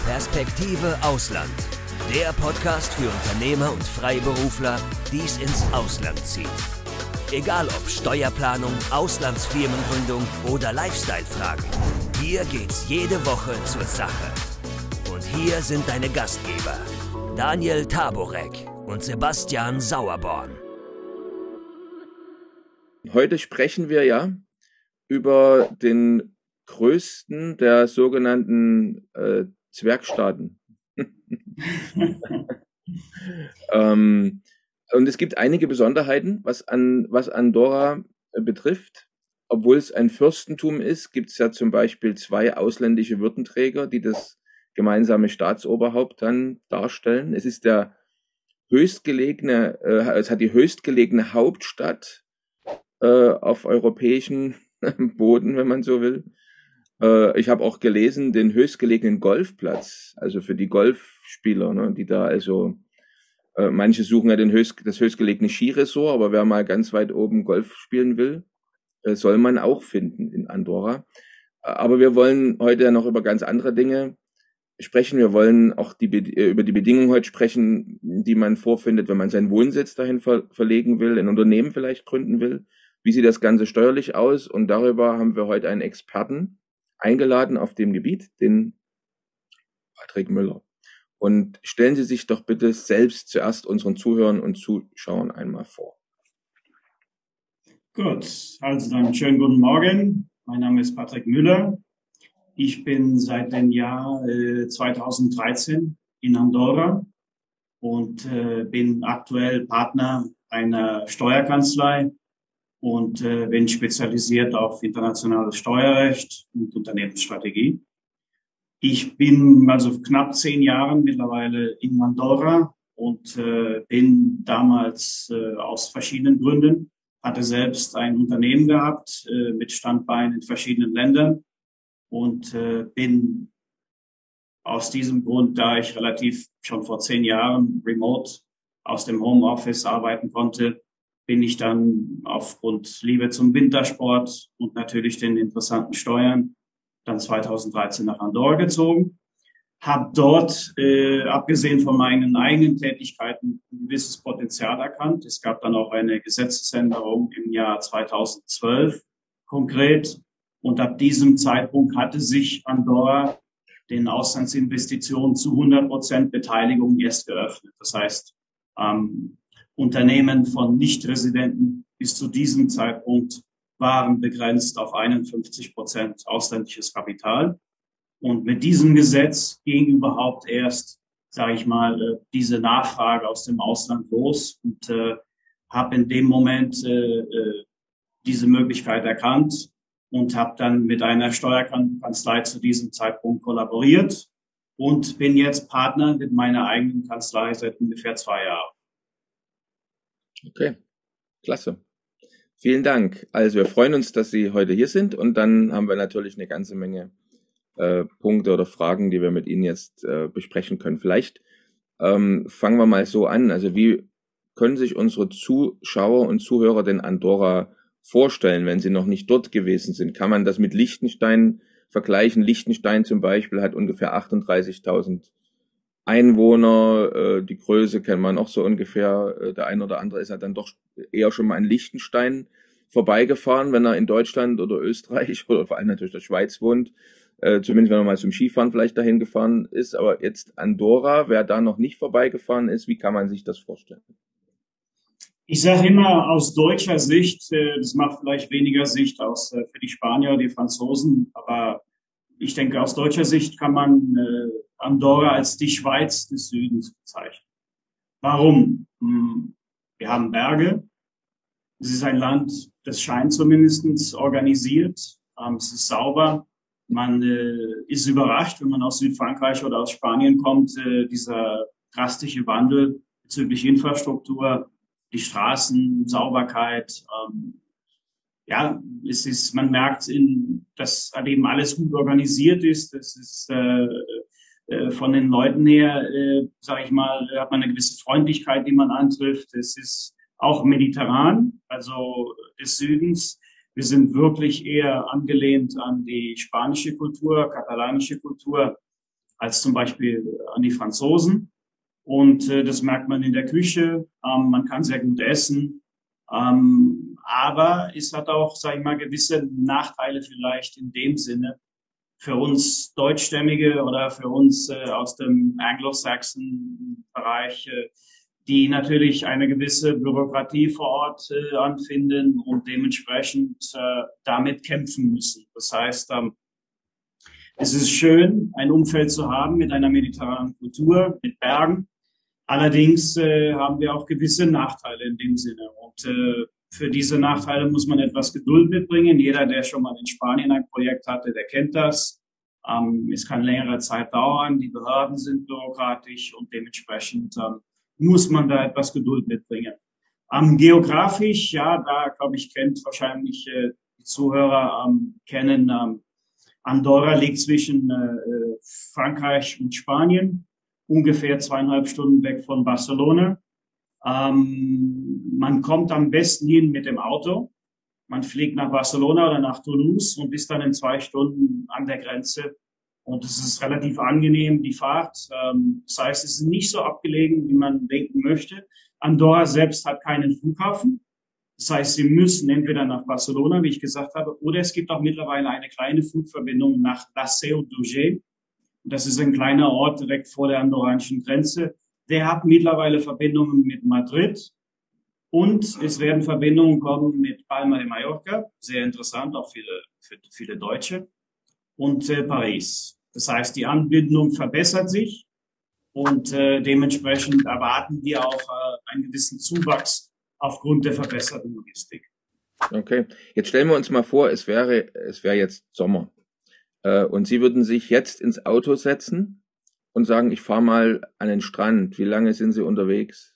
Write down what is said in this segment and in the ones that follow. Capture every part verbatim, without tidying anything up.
Perspektive Ausland. Der Podcast für Unternehmer und Freiberufler, die es ins Ausland zieht. Egal ob Steuerplanung, Auslandsfirmengründung oder Lifestyle-Fragen. Hier geht's jede Woche zur Sache. Und hier sind deine Gastgeber, Daniel Taborek und Sebastian Sauerborn. Heute sprechen wir ja über den größten der sogenannten äh, Zwergstaaten. ähm, und es gibt einige Besonderheiten, was, an, was Andorra äh, betrifft. Obwohl es ein Fürstentum ist, gibt es ja zum Beispiel zwei ausländische Würdenträger, die das gemeinsame Staatsoberhaupt dann darstellen. Es ist der höchstgelegene, äh, es hat die höchstgelegene Hauptstadt äh, auf europäischem Boden, wenn man so will. Ich habe auch gelesen, den höchstgelegenen Golfplatz, also für die Golfspieler, ne, die da also, äh, manche suchen ja den höchst, das höchstgelegene Skiresort, aber wer mal ganz weit oben Golf spielen will, äh, soll man auch finden in Andorra. Aber wir wollen heute ja noch über ganz andere Dinge sprechen. Wir wollen auch die, über die Bedingungen heute sprechen, die man vorfindet, wenn man seinen Wohnsitz dahin ver verlegen will, ein Unternehmen vielleicht gründen will. Wie sieht das Ganze steuerlich aus? Und darüber haben wir heute einen Experten eingeladen auf dem Gebiet, den Patrick Müller. Und stellen Sie sich doch bitte selbst zuerst unseren Zuhörern und Zuschauern einmal vor. Gut, also dann schönen guten Morgen. Mein Name ist Patrick Müller. Ich bin seit dem Jahr äh, zweitausenddreizehn in Andorra und äh, bin aktuell Partner einer Steuerkanzlei und äh, bin spezialisiert auf internationales Steuerrecht und Unternehmensstrategie. Ich bin also knapp zehn Jahre mittlerweile in Andorra und äh, bin damals äh, aus verschiedenen Gründen, hatte selbst ein Unternehmen gehabt äh, mit Standbeinen in verschiedenen Ländern und äh, bin aus diesem Grund, da ich relativ schon vor zehn Jahren remote aus dem Homeoffice arbeiten konnte, bin ich dann aufgrund Liebe zum Wintersport und natürlich den interessanten Steuern dann zweitausenddreizehn nach Andorra gezogen. Habe dort, äh, abgesehen von meinen eigenen Tätigkeiten, ein gewisses Potenzial erkannt. Es gab dann auch eine Gesetzesänderung im Jahr zweitausendzwölf konkret. Und ab diesem Zeitpunkt hatte sich Andorra den Auslandsinvestitionen zu hundert Prozent Beteiligung erst geöffnet. Das heißt, ähm, Unternehmen von Nichtresidenten bis zu diesem Zeitpunkt waren begrenzt auf einundfünfzig Prozent ausländisches Kapital. Und mit diesem Gesetz ging überhaupt erst, sage ich mal, diese Nachfrage aus dem Ausland los und äh, habe in dem Moment äh, diese Möglichkeit erkannt und habe dann mit einer Steuerkanzlei zu diesem Zeitpunkt kollaboriert und bin jetzt Partner mit meiner eigenen Kanzlei seit ungefähr zwei Jahren. Okay, klasse. Vielen Dank. Also wir freuen uns, dass Sie heute hier sind und dann haben wir natürlich eine ganze Menge äh, Punkte oder Fragen, die wir mit Ihnen jetzt äh, besprechen können. Vielleicht ähm, fangen wir mal so an. Also wie können sich unsere Zuschauer und Zuhörer denn Andorra vorstellen, wenn sie noch nicht dort gewesen sind? Kann man das mit Liechtenstein vergleichen? Liechtenstein zum Beispiel hat ungefähr achtunddreißigtausend Einwohner, äh, die Größe kennt man auch so ungefähr. Äh, der eine oder andere ist ja dann doch eher schon mal an Liechtenstein vorbeigefahren, wenn er in Deutschland oder Österreich oder vor allem natürlich der Schweiz wohnt. Äh, zumindest wenn er mal zum Skifahren vielleicht dahin gefahren ist. Aber jetzt Andorra, wer da noch nicht vorbeigefahren ist, wie kann man sich das vorstellen? Ich sage immer aus deutscher Sicht, äh, das macht vielleicht weniger Sicht aus äh, für die Spanier oder die Franzosen, aber ich denke, aus deutscher Sicht kann man äh, Andorra als die Schweiz des Südens bezeichnen. Warum? Hm, wir haben Berge. Es ist ein Land, das scheint zumindest organisiert. Ähm, es ist sauber. Man äh, ist überrascht, wenn man aus Südfrankreich oder aus Spanien kommt, äh, dieser drastische Wandel bezüglich Infrastruktur, die Straßen, Sauberkeit. Ähm, ja, es ist, man merkt, in, dass eben alles gut organisiert ist. Das ist äh, äh, von den Leuten her, äh, sage ich mal, hat man eine gewisse Freundlichkeit, die man antrifft. Es ist auch mediterran, also des Südens. Wir sind wirklich eher angelehnt an die spanische Kultur, katalanische Kultur. als zum Beispiel an die Franzosen. Und äh, das merkt man in der Küche. Ähm, man kann sehr gut essen. Ähm, aber es hat auch, sage ich mal, gewisse Nachteile vielleicht in dem Sinne für uns Deutschstämmige oder für uns äh, aus dem Anglo-Saxon-Bereich, äh, die natürlich eine gewisse Bürokratie vor Ort äh, anfinden und dementsprechend äh, damit kämpfen müssen. Das heißt, ähm, es ist schön, ein Umfeld zu haben mit einer mediterranen Kultur, mit Bergen. Allerdings äh, haben wir auch gewisse Nachteile in dem Sinne. Und äh, für diese Nachteile muss man etwas Geduld mitbringen. Jeder, der schon mal in Spanien ein Projekt hatte, der kennt das. Ähm, es kann längere Zeit dauern. Die Behörden sind bürokratisch und dementsprechend ähm, muss man da etwas Geduld mitbringen. Ähm, geografisch, ja, da glaube ich, kennt wahrscheinlich äh, die Zuhörer ähm, kennen, ähm, Andorra liegt zwischen äh, Frankreich und Spanien, ungefähr zweieinhalb Stunden weg von Barcelona. Ähm, man kommt am besten hin mit dem Auto. Man fliegt nach Barcelona oder nach Toulouse und ist dann in zwei Stunden an der Grenze. Und es ist relativ angenehm, die Fahrt. Ähm, das heißt, es ist nicht so abgelegen, wie man denken möchte. Andorra selbst hat keinen Flughafen. Das heißt, Sie müssen entweder nach Barcelona, wie ich gesagt habe, oder es gibt auch mittlerweile eine kleine Flugverbindung nach La Seu d'Urgell. Das ist ein kleiner Ort direkt vor der andorranischen Grenze. Der hat mittlerweile Verbindungen mit Madrid und es werden Verbindungen kommen mit Palma de Mallorca, sehr interessant, auch viele, für viele Deutsche, und äh, Paris. Das heißt, die Anbindung verbessert sich und äh, dementsprechend erwarten wir auch äh, einen gewissen Zuwachs aufgrund der verbesserten Logistik. Okay, jetzt stellen wir uns mal vor, es wäre, es wäre jetzt Sommer. Und Sie würden sich jetzt ins Auto setzen und sagen, ich fahre mal an den Strand. Wie lange sind Sie unterwegs?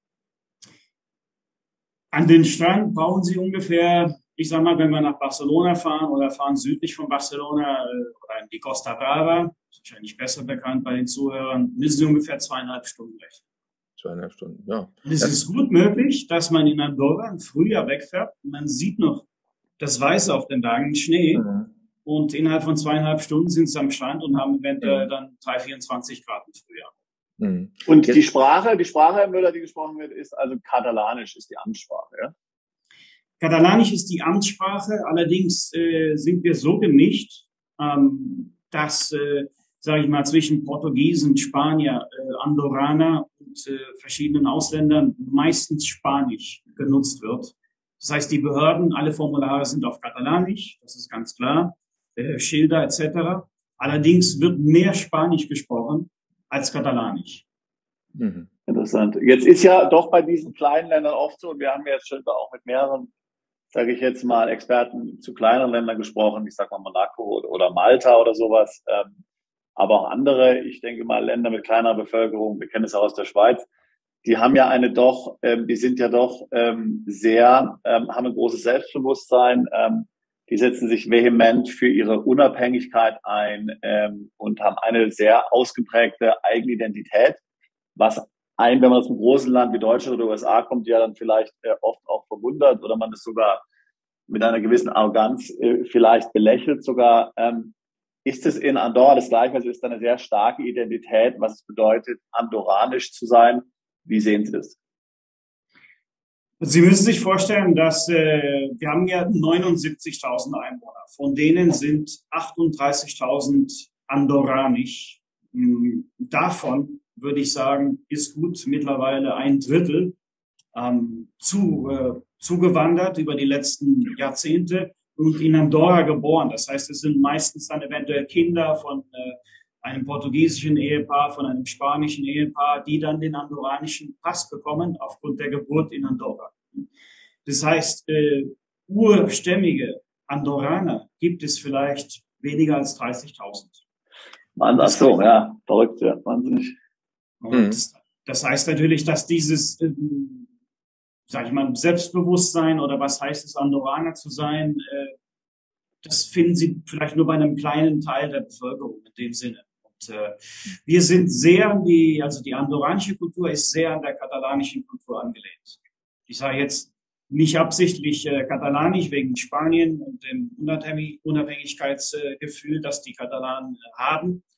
An den Strand brauchen Sie ungefähr, ich sag mal, wenn wir nach Barcelona fahren oder fahren südlich von Barcelona oder in die Costa Brava, wahrscheinlich besser bekannt bei den Zuhörern, müssen Sie ungefähr zweieinhalb Stunden rechnen. Zweieinhalb Stunden, ja. Und es ist gut möglich, dass man in Andorra im Frühjahr wegfährt und man sieht noch das Weiße auf den Bergen, Schnee. Mhm. Und innerhalb von zweieinhalb Stunden sind sie am Strand und haben eventuell dann drei, vierundzwanzig Grad im Frühjahr. Mhm. Und die Sprache, die Sprache, Herr Müller, die gesprochen wird, ist also Katalanisch, ist die Amtssprache, ja? Katalanisch ist die Amtssprache. Allerdings äh, sind wir so gemischt, ähm, dass, äh, sage ich mal, zwischen Portugiesen, Spanier, äh, Andorraner und äh, verschiedenen Ausländern meistens Spanisch genutzt wird. Das heißt, die Behörden, alle Formulare sind auf Katalanisch, das ist ganz klar. Schilder et cetera. Allerdings wird mehr Spanisch gesprochen als Katalanisch. Mhm. Interessant. Jetzt ist ja doch bei diesen kleinen Ländern oft so, und wir haben ja jetzt schon auch mit mehreren, sage ich jetzt mal, Experten zu kleineren Ländern gesprochen, ich sag mal Monaco oder, oder Malta oder sowas, ähm, aber auch andere, ich denke mal Länder mit kleinerer Bevölkerung, wir kennen es auch aus der Schweiz, die haben ja eine doch, ähm, die sind ja doch ähm, sehr, ähm, haben ein großes Selbstbewusstsein, ähm, die setzen sich vehement für ihre Unabhängigkeit ein ähm, und haben eine sehr ausgeprägte Eigenidentität, was ein, wenn man aus einem großen Land wie Deutschland oder U S A kommt, ja dann vielleicht äh, oft auch verwundert oder man es sogar mit einer gewissen Arroganz äh, vielleicht belächelt sogar. Ähm, ist es in Andorra das Gleiche? Also ist da eine sehr starke Identität, was es bedeutet, andorranisch zu sein? Wie sehen Sie das? Sie müssen sich vorstellen, dass äh, wir haben ja neunundsiebzigtausend Einwohner. Von denen sind achtunddreißigtausend andorranisch. Davon würde ich sagen, ist gut mittlerweile ein Drittel ähm, zu, äh, zugewandert über die letzten Jahrzehnte und in Andorra geboren. Das heißt, es sind meistens dann eventuell Kinder von äh, einem portugiesischen Ehepaar, von einem spanischen Ehepaar, die dann den andorranischen Pass bekommen aufgrund der Geburt in Andorra. Das heißt, äh, urstämmige Andorraner gibt es vielleicht weniger als dreißigtausend. Mann, ach so, ja, verrückt, ja, wahnsinnig. Und mhm. Das heißt natürlich, dass dieses, äh, sag ich mal, Selbstbewusstsein oder was heißt es, Andorraner zu sein, äh, das finden Sie vielleicht nur bei einem kleinen Teil der Bevölkerung in dem Sinne. Und äh, wir sind sehr an die, also die andorranische Kultur ist sehr an der katalanischen Kultur angelehnt. Ich sage jetzt nicht absichtlich äh, katalanisch wegen Spanien und dem Unabhängig- Unabhängigkeitsgefühl, das die Katalanen äh, haben,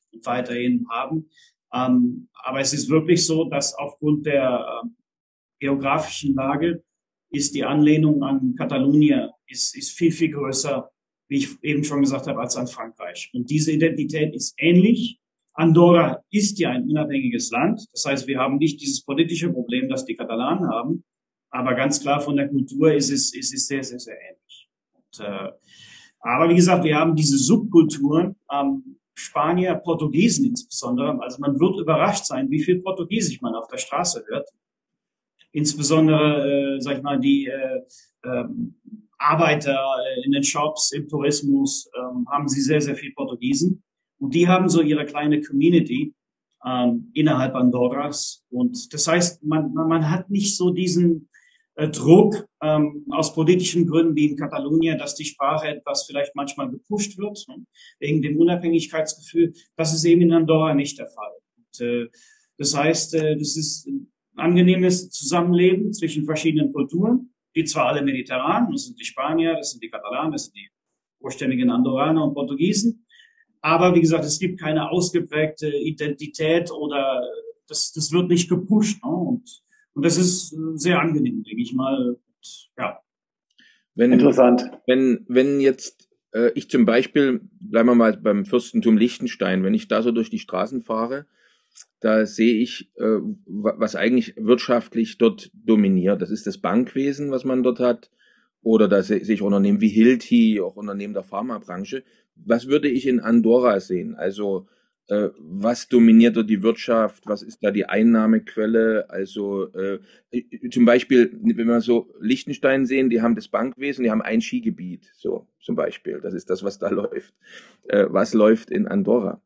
weiterhin haben. Ähm, aber es ist wirklich so, dass aufgrund der äh, geografischen Lage ist die Anlehnung an Katalonien ist, ist viel, viel größer, wie ich eben schon gesagt habe, als an Frankreich. Und diese Identität ist ähnlich. Andorra ist ja ein unabhängiges Land. Das heißt, wir haben nicht dieses politische Problem, das die Katalanen haben. Aber ganz klar von der Kultur ist es, ist es sehr, sehr, sehr ähnlich. Und, äh, aber wie gesagt, wir haben diese Subkulturen, ähm, Spanier, Portugiesen insbesondere. Also man wird überrascht sein, wie viel Portugiesisch man auf der Straße hört. Insbesondere, äh, sag ich mal, die äh, äh, Arbeiter äh, in den Shops, im Tourismus, äh, haben sie sehr, sehr viel Portugiesen. Und die haben so ihre kleine Community ähm, innerhalb Andorras. Und das heißt, man, man, man hat nicht so diesen äh, Druck ähm, aus politischen Gründen wie in Katalonien, dass die Sprache etwas vielleicht manchmal gepusht wird, ne, wegen dem Unabhängigkeitsgefühl. Das ist eben in Andorra nicht der Fall. Und, äh, das heißt, äh, das ist ein angenehmes Zusammenleben zwischen verschiedenen Kulturen, die zwar alle mediterran, das sind die Spanier, das sind die Katalanen, das sind die ursprüngigen Andorraner und Portugiesen. Aber wie gesagt, es gibt keine ausgeprägte Identität oder das, das wird nicht gepusht. Ne? Und, und das ist sehr angenehm, denke ich mal. Und, ja. Wenn, Interessant. Wenn, wenn jetzt äh, ich zum Beispiel, bleiben wir mal beim Fürstentum Liechtenstein, wenn ich da so durch die Straßen fahre, da sehe ich, äh, was eigentlich wirtschaftlich dort dominiert. Das ist das Bankwesen, was man dort hat. Oder da sehe ich Unternehmen wie Hilti, auch Unternehmen der Pharmabranche. Was würde ich in Andorra sehen? Also äh, was dominiert dort die Wirtschaft? Was ist da die Einnahmequelle? Also äh, zum Beispiel, wenn wir so Liechtenstein sehen, die haben das Bankwesen, die haben ein Skigebiet, so zum Beispiel. Das ist das, was da läuft. Äh, was läuft in Andorra?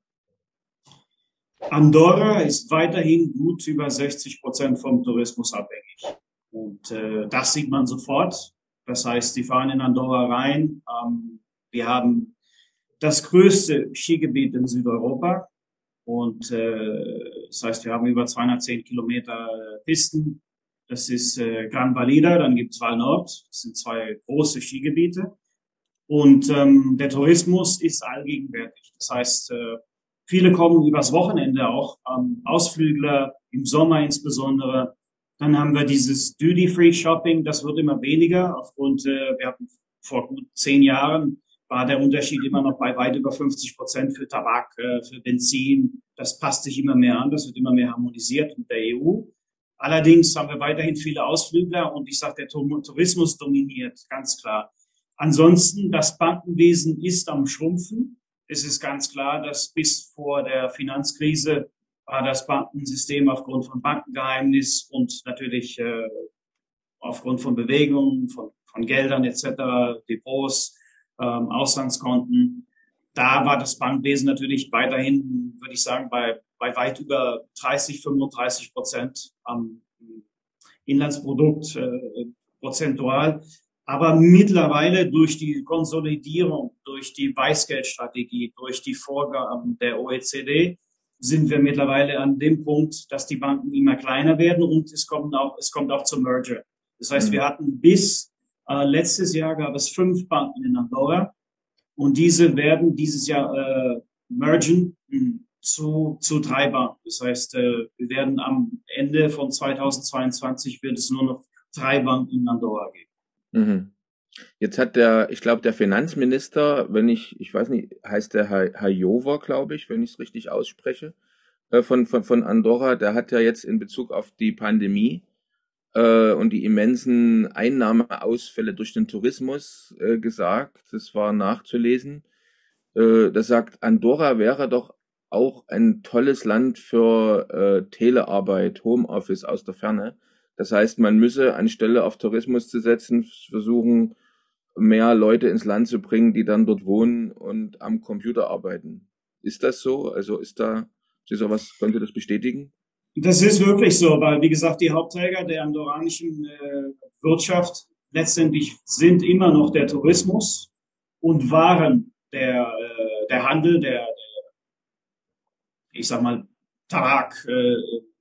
Andorra ist weiterhin gut über sechzig Prozent vom Tourismus abhängig. Und äh, das sieht man sofort. Das heißt, die fahren in Andorra rein. Ähm, wir haben das größte Skigebiet in Südeuropa. Und äh, das heißt, wir haben über zweihundertzehn Kilometer Pisten. Das ist äh, Gran Valida, dann gibt es Val Nord. Das sind zwei große Skigebiete. Und ähm, der Tourismus ist allgegenwärtig. Das heißt, äh, viele kommen übers Wochenende auch, ähm, Ausflügler, im Sommer insbesondere. Dann haben wir dieses Duty-Free-Shopping, das wird immer weniger. Aufgrund, äh, wir hatten vor gut zehn Jahren, war der Unterschied immer noch bei weit über fünfzig Prozent für Tabak, äh, für Benzin. Das passt sich immer mehr an, das wird immer mehr harmonisiert mit der E U. Allerdings haben wir weiterhin viele Ausflügler und ich sage, der Tourismus dominiert, ganz klar. Ansonsten, das Bankenwesen ist am Schrumpfen. Es ist ganz klar, dass bis vor der Finanzkrise war das Bankensystem aufgrund von Bankengeheimnis und natürlich äh, aufgrund von Bewegungen, von, von Geldern et cetera, Depots, ähm, Auslandskonten. Da war das Bankwesen natürlich weiterhin, würde ich sagen, bei, bei weit über dreißig, fünfunddreißig Prozent am Inlandsprodukt äh, prozentual. Aber mittlerweile durch die Konsolidierung, durch die Weißgeldstrategie, durch die Vorgaben der O E C D sind wir mittlerweile an dem Punkt, dass die Banken immer kleiner werden und es kommt auch, es kommt auch zum Merger. Das heißt, mhm. wir hatten bis äh, letztes Jahr gab es fünf Banken in Andorra und diese werden dieses Jahr äh, mergen mh, zu zu drei Banken. Das heißt, äh, wir werden am Ende von zweitausendzweiundzwanzig wird es nur noch drei Banken in Andorra geben. Mhm. Jetzt hat der, ich glaube, der Finanzminister, wenn ich, ich weiß nicht, heißt der Herr Jover, glaube ich, wenn ich es richtig ausspreche, äh, von, von, von Andorra, der hat ja jetzt in Bezug auf die Pandemie äh, und die immensen Einnahmeausfälle durch den Tourismus äh, gesagt, das war nachzulesen, äh, das sagt, Andorra wäre doch auch ein tolles Land für äh, Telearbeit, Homeoffice aus der Ferne. Das heißt, man müsse anstelle auf Tourismus zu setzen, versuchen, mehr Leute ins Land zu bringen, die dann dort wohnen und am Computer arbeiten. Ist das so? Also ist da, ist sowas, könnt ihr das bestätigen? Das ist wirklich so, weil, wie gesagt, die Hauptträger der andorranischen äh, Wirtschaft letztendlich sind immer noch der Tourismus und waren der, äh, der Handel, der, der, ich sag mal, Tabak, äh,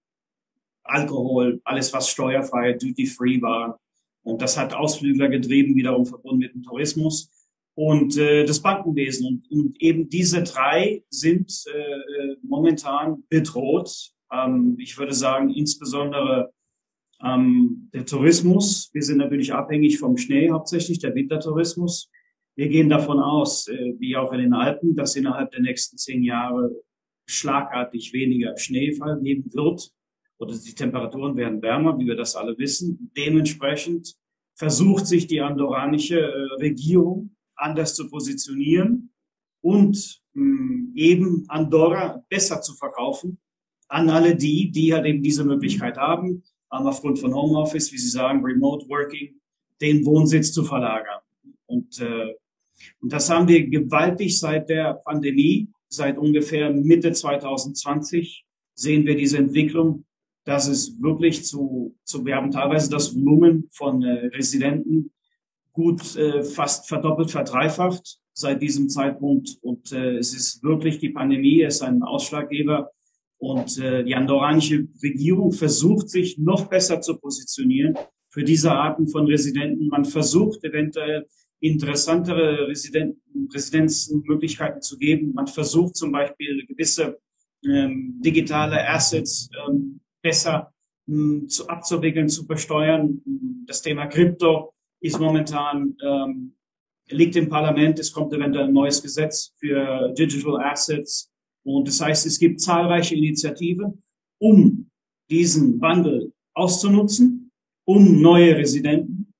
Alkohol, alles was steuerfrei, duty-free war. Und das hat Ausflügler getrieben, wiederum verbunden mit dem Tourismus. und äh, das Bankenwesen. Und, und eben diese drei sind äh, momentan bedroht. Ähm, ich würde sagen, insbesondere ähm, der Tourismus. Wir sind natürlich abhängig vom Schnee, hauptsächlich der Wintertourismus. Wir gehen davon aus, äh, wie auch in den Alpen, dass innerhalb der nächsten zehn Jahre schlagartig weniger Schneefall geben wird. Oder die Temperaturen werden wärmer, wie wir das alle wissen. Dementsprechend versucht sich die andorranische äh, Regierung anders zu positionieren und mh, eben Andorra besser zu verkaufen an alle die, die halt eben diese Möglichkeit haben, ähm, aufgrund von Homeoffice, wie Sie sagen, Remote Working, den Wohnsitz zu verlagern. Und, äh, und das haben wir gewaltig seit der Pandemie, seit ungefähr Mitte zwanzig zwanzig sehen wir diese Entwicklung, dass es wirklich zu, zu wir haben teilweise das Volumen von äh, Residenten gut äh, fast verdoppelt, verdreifacht seit diesem Zeitpunkt. Und äh, es ist wirklich die Pandemie, es ist ein Ausschlaggeber. Und äh, die andorranische Regierung versucht, sich noch besser zu positionieren für diese Arten von Residenten. Man versucht eventuell interessantere Residenten, Residenzmöglichkeiten zu geben. Man versucht zum Beispiel gewisse ähm, digitale Assets ähm, besser mh, zu, abzuwickeln, zu besteuern. Das Thema Krypto ist momentan, ähm, liegt im Parlament. Es kommt eventuell ein neues Gesetz für Digital Assets. Und das heißt, es gibt zahlreiche Initiativen, um diesen Wandel auszunutzen, um neue Residenten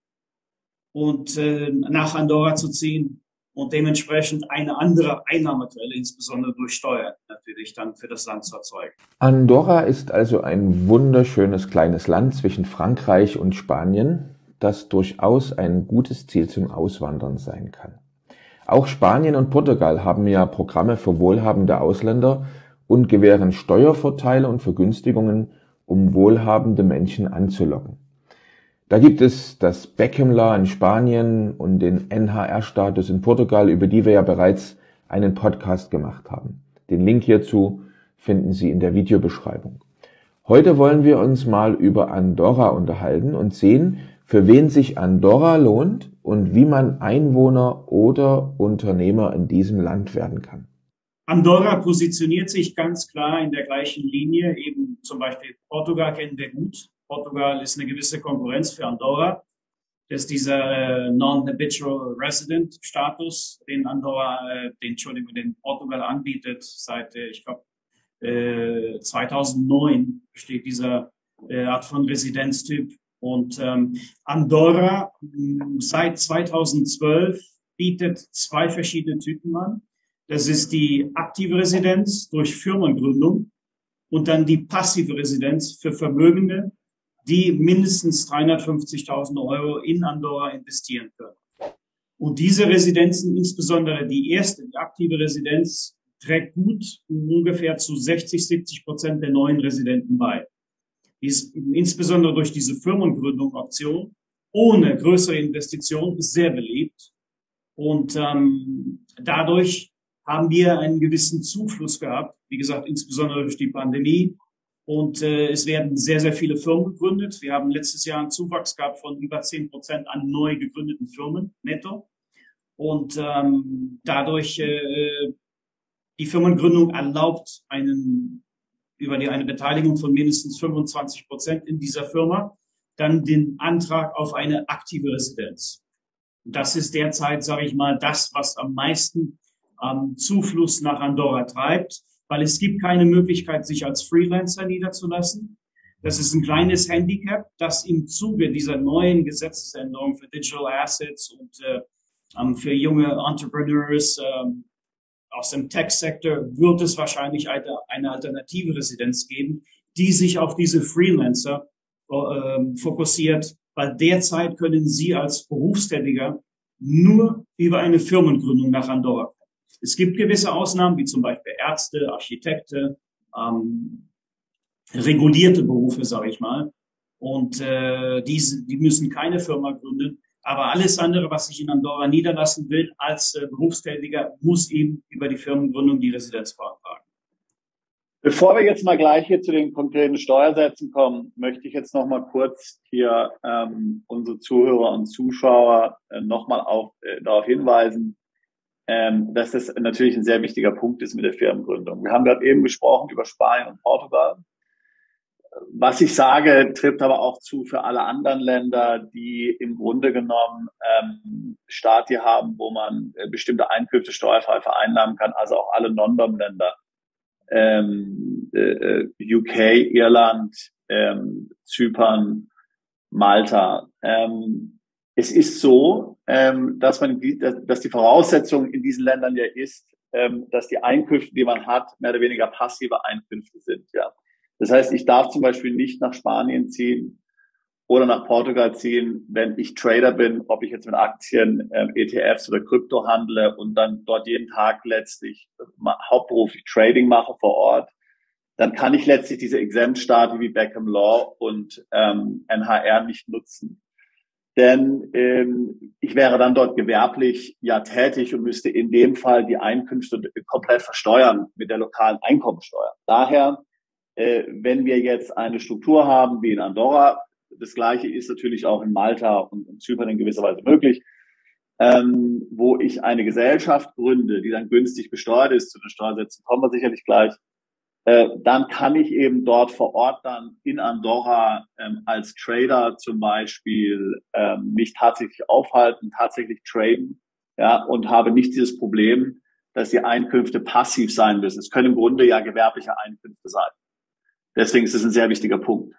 und äh, nach Andorra zu ziehen und dementsprechend eine andere Einnahmequelle, insbesondere durch Steuern, natürlich dann für das Land zu erzeugen. Andorra ist also ein wunderschönes kleines Land zwischen Frankreich und Spanien, das durchaus ein gutes Ziel zum Auswandern sein kann. Auch Spanien und Portugal haben ja Programme für wohlhabende Ausländer und gewähren Steuervorteile und Vergünstigungen, um wohlhabende Menschen anzulocken. Da gibt es das Beckham Law in Spanien und den N H R-Status in Portugal, über die wir ja bereits einen Podcast gemacht haben. Den Link hierzu finden Sie in der Videobeschreibung. Heute wollen wir uns mal über Andorra unterhalten und sehen, für wen sich Andorra lohnt und wie man Einwohner oder Unternehmer in diesem Land werden kann. Andorra positioniert sich ganz klar in der gleichen Linie. Eben zum Beispiel Portugal kennen wir gut. Portugal ist eine gewisse Konkurrenz für Andorra. Das ist dieser äh, Non-Habitual Resident Status, den Andorra, äh, den, Entschuldigung, den Portugal anbietet seit, äh, ich glaube, äh, zweitausendneun besteht dieser äh, Art von Residenztyp. Und ähm, Andorra mh, seit zweitausendzwölf bietet zwei verschiedene Typen an. Das ist die aktive Residenz durch Firmengründung und dann die passive Residenz für Vermögende, die mindestens dreihundertfünfzigtausend Euro in Andorra investieren können. Und diese Residenzen, insbesondere die erste, die aktive Residenz, trägt gut ungefähr zu sechzig, siebzig Prozent der neuen Residenten bei. Die ist insbesondere durch diese Firmengründung-Option ohne größere Investition sehr beliebt. Und ähm, dadurch haben wir einen gewissen Zufluss gehabt, wie gesagt, insbesondere durch die Pandemie. Und äh, es werden sehr, sehr viele Firmen gegründet. Wir haben letztes Jahr einen Zuwachs gehabt von über zehn Prozent an neu gegründeten Firmen netto. Und ähm, dadurch äh, die Firmengründung erlaubt einen über die eine Beteiligung von mindestens fünfundzwanzig Prozent in dieser Firma, dann den Antrag auf eine aktive Residenz. Das ist derzeit, sage ich mal, das, was am meisten ähm, Zufluss nach Andorra treibt, weil es gibt keine Möglichkeit, sich als Freelancer niederzulassen. Das ist ein kleines Handicap, das im Zuge dieser neuen Gesetzesänderung für Digital Assets und äh, ähm, für junge Entrepreneurs ähm, aus dem Tech-Sektor wird es wahrscheinlich eine, eine alternative Residenz geben, die sich auf diese Freelancer äh, fokussiert, weil derzeit können Sie als Berufstätiger nur über eine Firmengründung nach Andorra kommen. Es gibt gewisse Ausnahmen, wie zum Beispiel Ärzte, Architekte, ähm, regulierte Berufe, sage ich mal. Und äh, diese, die müssen keine Firma gründen. Aber alles andere, was sich in Andorra niederlassen will, als äh, Berufstätiger, muss eben über die Firmengründung die Residenz beantragen. Bevor wir jetzt mal gleich hier zu den konkreten Steuersätzen kommen, möchte ich jetzt noch mal kurz hier ähm, unsere Zuhörer und Zuschauer äh, noch mal auf, äh, darauf hinweisen, ähm, dass das natürlich ein sehr wichtiger Punkt ist mit der Firmengründung. Wir haben gerade eben gesprochen über Spanien und Portugal. Was ich sage, trifft aber auch zu für alle anderen Länder, die im Grunde genommen ähm, Stati haben, wo man äh, bestimmte Einkünfte steuerfrei vereinnahmen kann, also auch alle Non-Dom-Länder. Ähm, äh, U K, Irland, ähm, Zypern, Malta. Ähm, es ist so, ähm, dass man, dass die Voraussetzung in diesen Ländern ja ist, ähm, dass die Einkünfte, die man hat, mehr oder weniger passive Einkünfte sind, ja. Das heißt, ich darf zum Beispiel nicht nach Spanien ziehen oder nach Portugal ziehen, wenn ich Trader bin, ob ich jetzt mit Aktien, ähm, E T Fs oder Krypto handle und dann dort jeden Tag letztlich hauptberuflich Trading mache vor Ort, dann kann ich letztlich diese Exempt-Stati wie Beckham Law und ähm, N H R nicht nutzen. Denn ähm, ich wäre dann dort gewerblich ja tätig und müsste in dem Fall die Einkünfte komplett versteuern mit der lokalen Einkommensteuer. Daher, äh, wenn wir jetzt eine Struktur haben wie in Andorra, das Gleiche ist natürlich auch in Malta und in Zypern in gewisser Weise möglich, ähm, wo ich eine Gesellschaft gründe, die dann günstig besteuert ist, zu den Steuersätzen kommen wir sicherlich gleich, äh, dann kann ich eben dort vor Ort dann in Andorra ähm, als Trader zum Beispiel ähm, mich tatsächlich aufhalten, tatsächlich traden, ja, und habe nicht dieses Problem, dass die Einkünfte passiv sein müssen. Es können im Grunde ja gewerbliche Einkünfte sein. Deswegen ist es ein sehr wichtiger Punkt.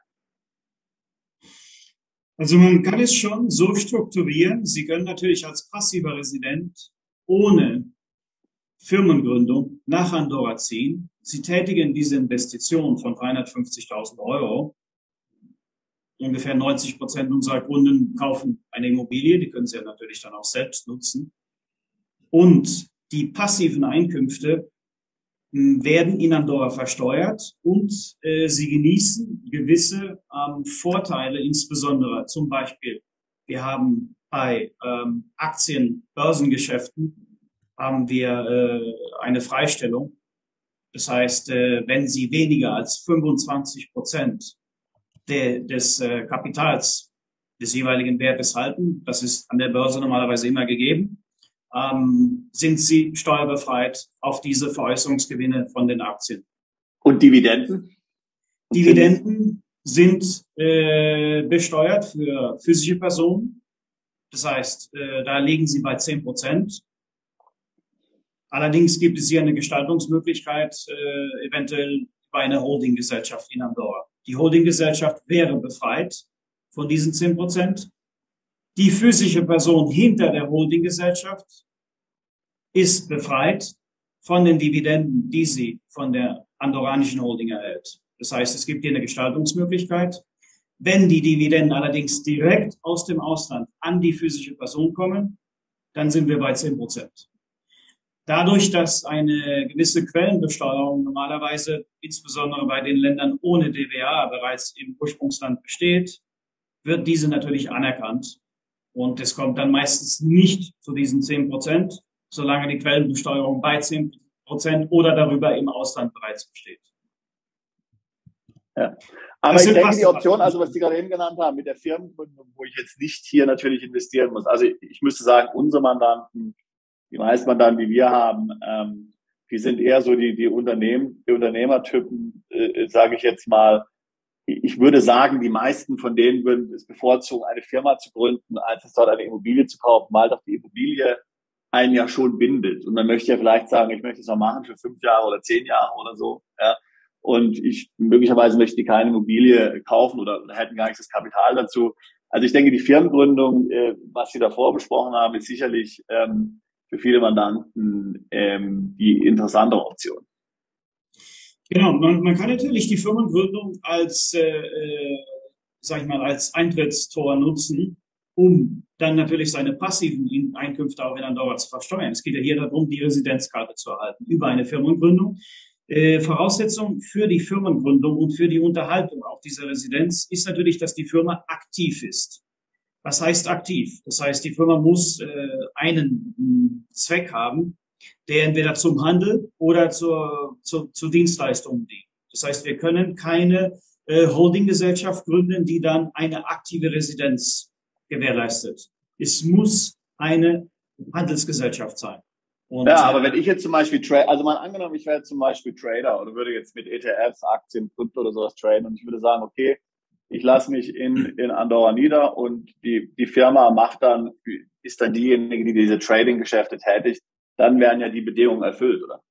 Also man kann es schon so strukturieren. Sie können natürlich als passiver Resident ohne Firmengründung nach Andorra ziehen. Sie tätigen diese Investition von dreihundertfünfzigtausend Euro. Ungefähr neunzig Prozent unserer Kunden kaufen eine Immobilie. Die können sie ja natürlich dann auch selbst nutzen. Und die passiven Einkünfte werden in Andorra versteuert und äh, sie genießen gewisse ähm, Vorteile, insbesondere zum Beispiel, wir haben bei ähm, Aktien, Börsengeschäften, haben wir äh, eine Freistellung. Das heißt, äh, wenn Sie weniger als fünfundzwanzig Prozent de, des äh, Kapitals des jeweiligen Wertes halten, das ist an der Börse normalerweise immer gegeben, Ähm, sind sie steuerbefreit auf diese Veräußerungsgewinne von den Aktien. Und Dividenden? Dividenden sind äh, besteuert für physische Personen. Das heißt, äh, da liegen sie bei zehn Prozent. Allerdings gibt es hier eine Gestaltungsmöglichkeit, äh, eventuell bei einer Holdinggesellschaft in Andorra. Die Holdinggesellschaft wäre befreit von diesen zehn Prozent. Die physische Person hinter der Holdinggesellschaft ist befreit von den Dividenden, die sie von der andorranischen Holding erhält. Das heißt, es gibt hier eine Gestaltungsmöglichkeit. Wenn die Dividenden allerdings direkt aus dem Ausland an die physische Person kommen, dann sind wir bei zehn Prozent. Dadurch, dass eine gewisse Quellenbesteuerung normalerweise, insbesondere bei den Ländern ohne D W A, bereits im Ursprungsland besteht, wird diese natürlich anerkannt. Und es kommt dann meistens nicht zu diesen zehn Prozent, solange die Quellenbesteuerung bei zehn Prozent oder darüber im Ausland bereits besteht. Ja. Aber ich denke, die Option, also was Sie gerade eben genannt haben, mit der Firmengründung, wo ich jetzt nicht hier natürlich investieren muss. Also ich müsste sagen, unsere Mandanten, die meisten Mandanten, die wir haben, ähm, die sind eher so die, die Unternehmen, die Unternehmertypen, äh, sage ich jetzt mal. Ich würde sagen, die meisten von denen würden es bevorzugen, eine Firma zu gründen, als es dort eine Immobilie zu kaufen, weil doch die Immobilie einen ja schon bindet. Und man möchte ja vielleicht sagen, ich möchte es noch machen für fünf Jahre oder zehn Jahre oder so. Ja. Und ich möglicherweise möchte die keine Immobilie kaufen oder, oder hätten gar nicht das Kapital dazu. Also ich denke, die Firmengründung, äh, was Sie davor besprochen haben, ist sicherlich ähm, für viele Mandanten ähm, die interessantere Option. Genau, man, man kann natürlich die Firmengründung als, äh, sag ich mal, als Eintrittstor nutzen, um dann natürlich seine passiven Einkünfte auch in Andorra zu versteuern. Es geht ja hier darum, die Residenzkarte zu erhalten über eine Firmengründung. Äh, Voraussetzung für die Firmengründung und für die Unterhaltung auch dieser Residenz ist natürlich, dass die Firma aktiv ist. Was heißt aktiv? Das heißt, die Firma muss äh, einen mh, Zweck haben, der entweder zum Handel oder zur, zur, zur Dienstleistung dient. Das heißt, wir können keine äh, Holdinggesellschaft gründen, die dann eine aktive Residenz gewährleistet. Es muss eine Handelsgesellschaft sein. Und, ja, aber äh, wenn ich jetzt zum Beispiel trade, also mal angenommen, ich wäre jetzt zum Beispiel Trader oder würde jetzt mit E T Fs, Aktien, Krypto oder sowas traden und ich würde sagen, okay, ich lasse mich in, in Andorra nieder und die, die Firma macht dann, ist dann diejenige, die diese Trading-Geschäfte tätigt, dann werden ja die Bedingungen erfüllt, oder?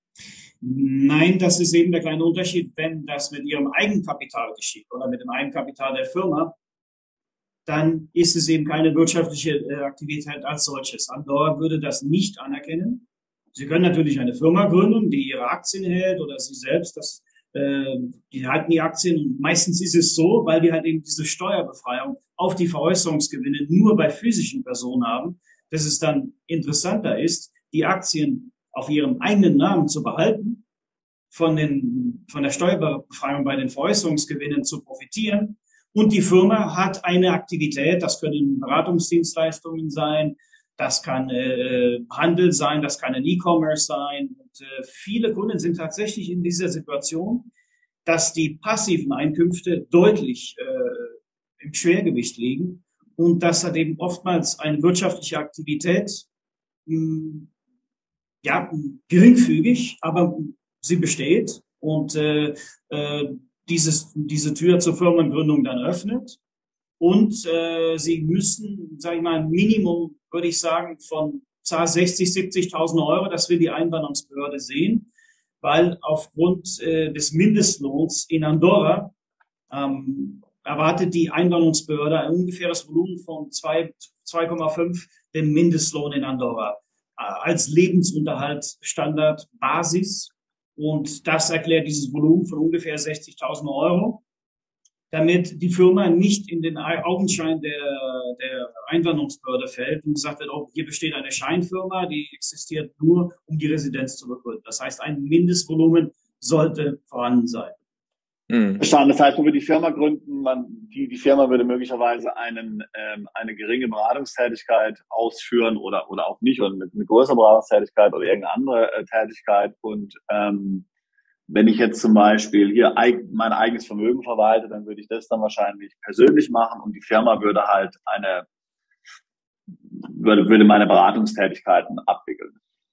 Nein, das ist eben der kleine Unterschied, wenn das mit ihrem Eigenkapital geschieht oder mit dem Eigenkapital der Firma, dann ist es eben keine wirtschaftliche Aktivität als solches. Andorra würde das nicht anerkennen. Sie können natürlich eine Firma gründen, die ihre Aktien hält oder Sie selbst, das, äh, die halten die Aktien. Und meistens ist es so, weil wir halt eben diese Steuerbefreiung auf die Veräußerungsgewinne nur bei physischen Personen haben, dass es dann interessanter ist, die Aktien auf ihrem eigenen Namen zu behalten, von den, von der Steuerbefreiung bei den Veräußerungsgewinnen zu profitieren. Und die Firma hat eine Aktivität, das können Beratungsdienstleistungen sein, das kann äh, Handel sein, das kann ein E-Commerce sein. Und äh, viele Kunden sind tatsächlich in dieser Situation, dass die passiven Einkünfte deutlich äh, im Schwergewicht liegen und dass hat eben oftmals eine wirtschaftliche Aktivität, mh, ja, geringfügig, aber sie besteht und äh, äh, dieses, diese Tür zur Firmengründung dann öffnet. Und äh, sie müssen, sage ich mal, ein Minimum, würde ich sagen, von sechzig, siebzigtausend Euro, das will die Einwanderungsbehörde sehen, weil aufgrund äh, des Mindestlohns in Andorra ähm, erwartet die Einwanderungsbehörde ein ungefähres Volumen von zwei Komma fünf dem Mindestlohn in Andorra äh, als Lebensunterhaltsstandard Basis. Und das erklärt dieses Volumen von ungefähr sechzigtausend Euro, damit die Firma nicht in den Augenschein der, der Einwanderungsbehörde fällt und gesagt wird, oh, hier besteht eine Scheinfirma, die existiert nur, um die Residenz zu begründen. Das heißt, ein Mindestvolumen sollte vorhanden sein. Mhm. Verstanden. Das heißt, man würde die Firma gründen, man, die, die Firma würde möglicherweise einen, ähm, eine geringe Beratungstätigkeit ausführen oder, oder auch nicht, oder eine, eine größere Beratungstätigkeit oder irgendeine andere äh, Tätigkeit. Und ähm, wenn ich jetzt zum Beispiel hier eig mein eigenes Vermögen verwalte, dann würde ich das dann wahrscheinlich persönlich machen und die Firma würde halt eine, würde, würde meine Beratungstätigkeiten abwickeln.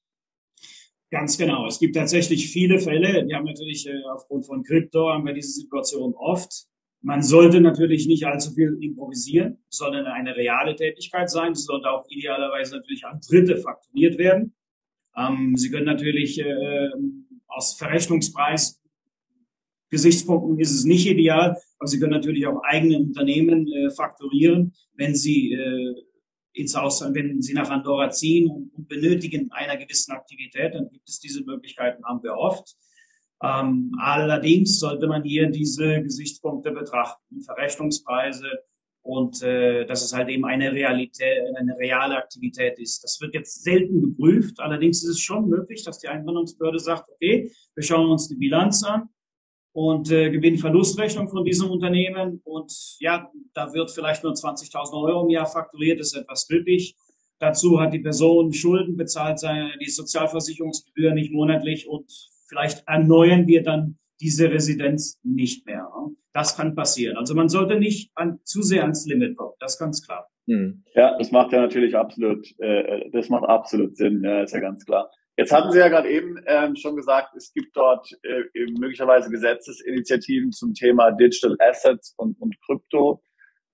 Ganz genau. Es gibt tatsächlich viele Fälle. Wir haben natürlich äh, aufgrund von Krypto haben wir diese Situation oft. Man sollte natürlich nicht allzu viel improvisieren, sondern eine reale Tätigkeit sein. Es sollte auch idealerweise natürlich an Dritte fakturiert werden. Ähm, Sie können natürlich äh, aus Verrechnungspreis Gesichtspunkten ist es nicht ideal, aber Sie können natürlich auch eigene Unternehmen äh, fakturieren, wenn Sie äh, ins Ausland, wenn Sie nach Andorra ziehen und, und benötigen einer gewissen Aktivität, dann gibt es diese Möglichkeiten, haben wir oft. Ähm, allerdings sollte man hier diese Gesichtspunkte betrachten, Verrechnungspreise und äh, dass es halt eben eine Realität, eine reale Aktivität ist. Das wird jetzt selten geprüft. Allerdings ist es schon möglich, dass die Einwanderungsbehörde sagt, okay, wir schauen uns die Bilanz an und äh, Gewinn-Verlustrechnung von diesem Unternehmen und ja, da wird vielleicht nur zwanzigtausend Euro im Jahr fakturiert, das ist etwas glücklich. Dazu hat die Person Schulden, bezahlt seine, die Sozialversicherungsgebühr nicht monatlich und vielleicht erneuern wir dann diese Residenz nicht mehr. Das kann passieren. Also man sollte nicht an, zu sehr ans Limit kommen, das ist ganz klar. Hm. Ja, das macht ja natürlich absolut, äh, das macht absolut Sinn, ja, ist ja ganz klar. Jetzt hatten Sie ja gerade eben ähm, schon gesagt, es gibt dort äh, möglicherweise Gesetzesinitiativen zum Thema Digital Assets und, und Krypto.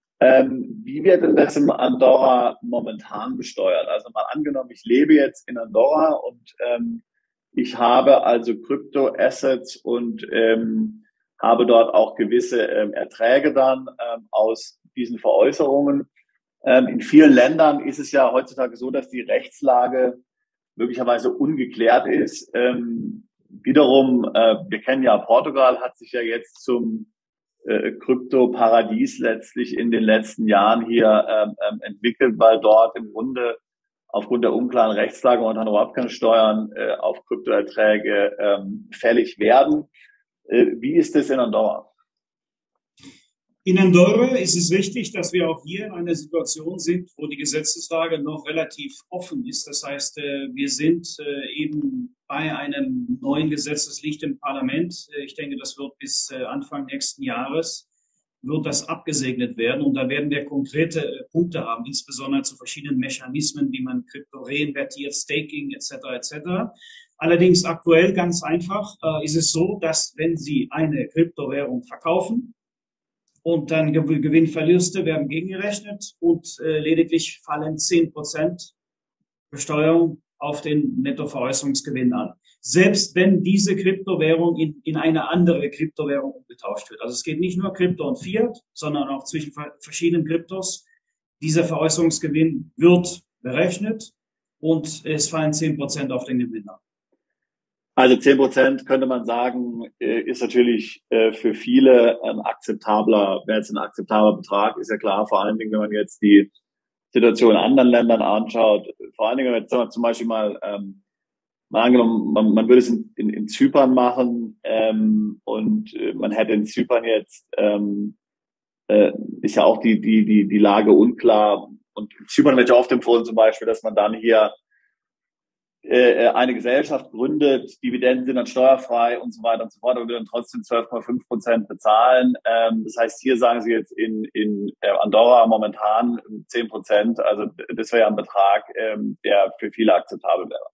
Ähm, wie wird denn das in Andorra momentan besteuert? Also mal angenommen, ich lebe jetzt in Andorra und ähm, ich habe also Krypto-Assets und ähm, habe dort auch gewisse ähm, Erträge dann ähm, aus diesen Veräußerungen. Ähm, in vielen Ländern ist es ja heutzutage so, dass die Rechtslage möglicherweise ungeklärt ist. Ähm, wiederum, äh, wir kennen ja, Portugal hat sich ja jetzt zum äh, Krypto-Paradies letztlich in den letzten Jahren hier ähm, ähm, entwickelt, weil dort im Grunde aufgrund der unklaren Rechtslage momentan überhaupt keine Steuern äh, auf Kryptoerträge ähm, fällig werden. Äh, wie ist das in Andorra? In Andorra ist es richtig, dass wir auch hier in einer Situation sind, wo die Gesetzeslage noch relativ offen ist. Das heißt, wir sind eben bei einem neuen Gesetz, das liegt im Parlament. Ich denke, das wird bis Anfang nächsten Jahres wird das abgesegnet werden. Und da werden wir konkrete äh, Punkte haben, insbesondere zu verschiedenen Mechanismen, wie man Krypto reinvertiert, Staking et cetera et cetera. Allerdings aktuell ganz einfach äh, ist es so, dass wenn Sie eine Kryptowährung verkaufen und dann Gew- Gewinnverluste werden gegengerechnet und äh, lediglich fallen zehn Prozent Besteuerung auf den Nettoveräußerungsgewinn an. Selbst wenn diese Kryptowährung in, in eine andere Kryptowährung umgetauscht wird. Also es geht nicht nur Krypto und Fiat, sondern auch zwischen verschiedenen Kryptos. Dieser Veräußerungsgewinn wird berechnet und es fallen zehn Prozent auf den Gewinn an. Also zehn Prozent könnte man sagen, ist natürlich für viele ein akzeptabler, wäre jetzt ein akzeptabler Betrag, ist ja klar, vor allen Dingen, wenn man jetzt die Situation in anderen Ländern anschaut, vor allen Dingen, wenn wir zum Beispiel mal, ähm, mal angenommen, man, man würde es in, in, in Zypern machen ähm, und äh, man hätte in Zypern jetzt, ähm, äh, ist ja auch die, die, die, die Lage unklar und in Zypern wird ja oft empfohlen zum Beispiel, dass man dann hier äh, eine Gesellschaft gründet, Dividenden sind dann steuerfrei und so weiter und so fort, aber wir dann trotzdem zwölf Komma fünf Prozent bezahlen. Ähm, das heißt, hier sagen Sie jetzt in, in äh, Andorra momentan zehn Prozent, also das wäre ja ein Betrag, ähm, der für viele akzeptabel wäre.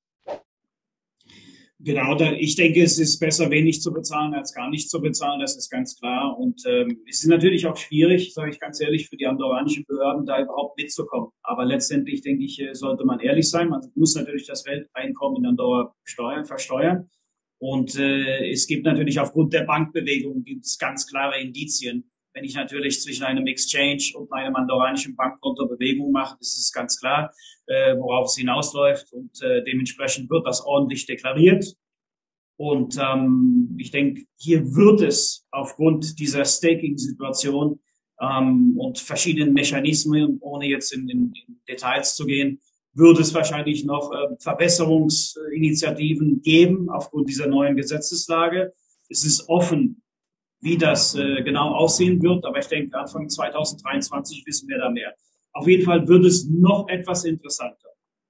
Genau, da, ich denke, es ist besser, wenig zu bezahlen, als gar nicht zu bezahlen, das ist ganz klar. Und ähm, es ist natürlich auch schwierig, sage ich ganz ehrlich, für die andorranischen Behörden da überhaupt mitzukommen. Aber letztendlich, denke ich, sollte man ehrlich sein. Man muss natürlich das Welteinkommen in Andorra steuern, versteuern. Und äh, es gibt natürlich aufgrund der Bankbewegung gibt es ganz klare Indizien. Wenn ich natürlich zwischen einem Exchange und einem andorranischen Bankkonto Bewegung mache, ist es ganz klar, äh, worauf es hinausläuft. Und äh, dementsprechend wird das ordentlich deklariert. Und ähm, ich denke, hier wird es aufgrund dieser Staking-Situation ähm, und verschiedenen Mechanismen, ohne jetzt in, in, in Details zu gehen, wird es wahrscheinlich noch äh, Verbesserungsinitiativen geben aufgrund dieser neuen Gesetzeslage. Es ist offen, wie das äh, genau aussehen wird, aber ich denke, Anfang zwanzig dreiundzwanzig wissen wir da mehr. Auf jeden Fall wird es noch etwas interessanter.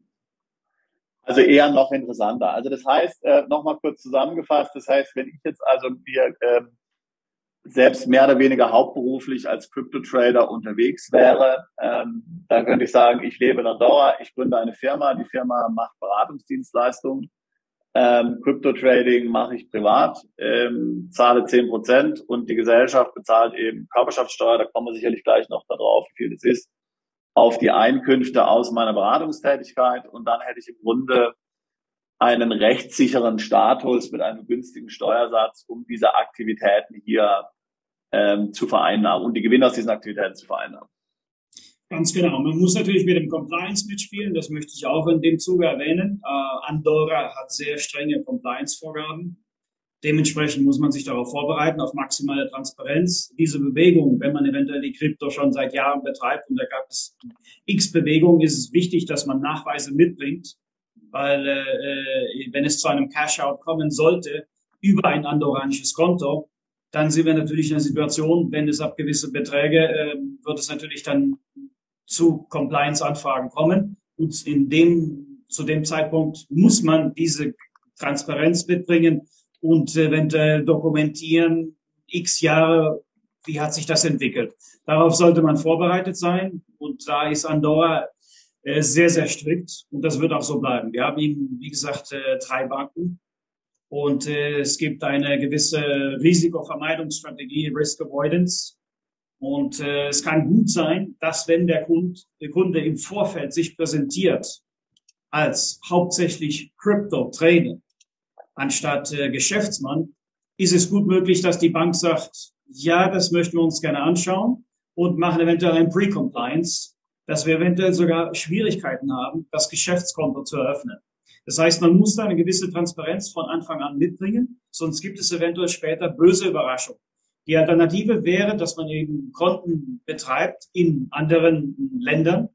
Also eher noch interessanter. Also das heißt, äh, nochmal kurz zusammengefasst, das heißt, wenn ich jetzt also mir äh, selbst mehr oder weniger hauptberuflich als Crypto-Trader unterwegs wäre, ähm, dann könnte ich sagen, ich lebe in Andorra, ich gründe eine Firma, die Firma macht Beratungsdienstleistungen, ähm, Crypto-Trading mache ich privat, ähm, zahle zehn Prozent und die Gesellschaft bezahlt eben Körperschaftssteuer, da kommen wir sicherlich gleich noch darauf, wie viel das ist, auf die Einkünfte aus meiner Beratungstätigkeit und dann hätte ich im Grunde einen rechtssicheren Status mit einem günstigen Steuersatz, um diese Aktivitäten hier ähm, zu vereinnahmen und die Gewinne aus diesen Aktivitäten zu vereinnahmen. Ganz genau. Man muss natürlich mit dem Compliance mitspielen, das möchte ich auch in dem Zuge erwähnen. Äh, Andorra hat sehr strenge Compliance-Vorgaben. Dementsprechend muss man sich darauf vorbereiten, auf maximale Transparenz. Diese Bewegung, wenn man eventuell die Krypto schon seit Jahren betreibt und da gab es x Bewegungen, ist es wichtig, dass man Nachweise mitbringt, weil äh, wenn es zu einem Cash-out kommen sollte über ein andorranisches Konto, dann sind wir natürlich in einer Situation, wenn es ab gewisse Beträge, äh, wird es natürlich dann zu Compliance-Anfragen kommen und in dem, zu dem Zeitpunkt muss man diese Transparenz mitbringen und eventuell dokumentieren, x Jahre, wie hat sich das entwickelt. Darauf sollte man vorbereitet sein und da ist Andorra äh, sehr, sehr strikt und das wird auch so bleiben. Wir haben eben, wie gesagt, äh, drei Banken und äh, es gibt eine gewisse Risikovermeidungsstrategie, Risk Avoidance und äh, es kann gut sein, dass wenn der Kunde, der Kunde im Vorfeld sich präsentiert als hauptsächlich Crypto-Trader, anstatt äh, Geschäftsmann, ist es gut möglich, dass die Bank sagt, ja, das möchten wir uns gerne anschauen und machen eventuell ein Pre-Compliance, dass wir eventuell sogar Schwierigkeiten haben, das Geschäftskonto zu eröffnen. Das heißt, man muss da eine gewisse Transparenz von Anfang an mitbringen, sonst gibt es eventuell später böse Überraschungen. Die Alternative wäre, dass man eben Konten betreibt in anderen Ländern,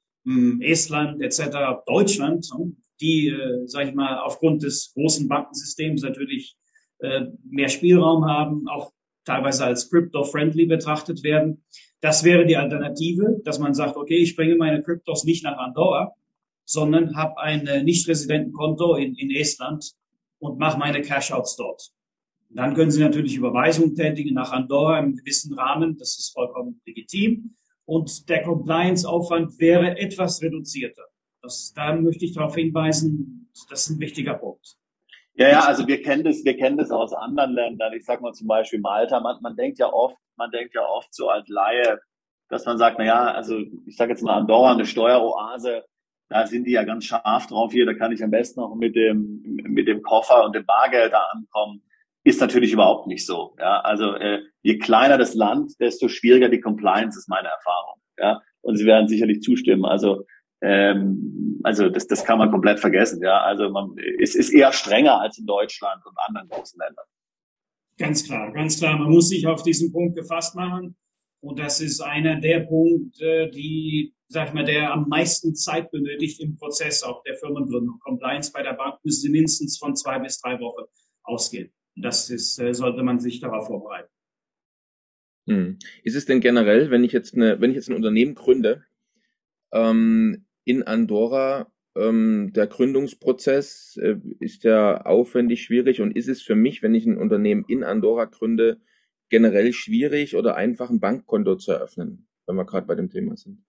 Estland et cetera, Deutschland, die, äh, sage ich mal, aufgrund des großen Bankensystems natürlich äh, mehr Spielraum haben, auch teilweise als crypto-friendly betrachtet werden. Das wäre die Alternative, dass man sagt, okay, ich bringe meine Kryptos nicht nach Andorra, sondern habe ein äh, Nicht-Residentenkonto in, in Estland und mache meine Cash-Outs dort. Dann können Sie natürlich Überweisungen tätigen nach Andorra im gewissen Rahmen. Das ist vollkommen legitim. Und der Compliance-Aufwand wäre etwas reduzierter. Das, da möchte ich darauf hinweisen, das ist ein wichtiger Punkt. Ja, ja, also wir kennen das, wir kennen das aus anderen Ländern. Ich sag mal zum Beispiel Malta. Man, man denkt ja oft, man denkt ja oft so als Laie, dass man sagt, na ja, also ich sage jetzt mal Andorra, eine Steueroase, da sind die ja ganz scharf drauf hier. Da kann ich am besten auch mit dem mit dem Koffer und dem Bargeld da ankommen. Ist natürlich überhaupt nicht so. Ja, also äh, je kleiner das Land, desto schwieriger die Compliance, ist meine Erfahrung. Ja, und Sie werden sicherlich zustimmen. Also ähm, also das das kann man komplett vergessen. Ja, also man es ist eher strenger als in Deutschland und anderen großen Ländern. Ganz klar, ganz klar. Man muss sich auf diesen Punkt gefasst machen. Und das ist einer der Punkte, die, sag ich mal, der am meisten Zeit benötigt im Prozess auch der Firmengründung. Compliance bei der Bank müsste mindestens von zwei bis drei Wochen ausgehen. Das ist, sollte man sich darauf vorbereiten. Hm. Ist es denn generell, wenn ich jetzt eine, wenn ich jetzt ein Unternehmen gründe, ähm, in Andorra, ähm, der Gründungsprozess, äh, ist der aufwendig, schwierig, und ist es für mich, wenn ich ein Unternehmen in Andorra gründe, generell schwierig oder einfach ein Bankkonto zu eröffnen, wenn wir gerade bei dem Thema sind?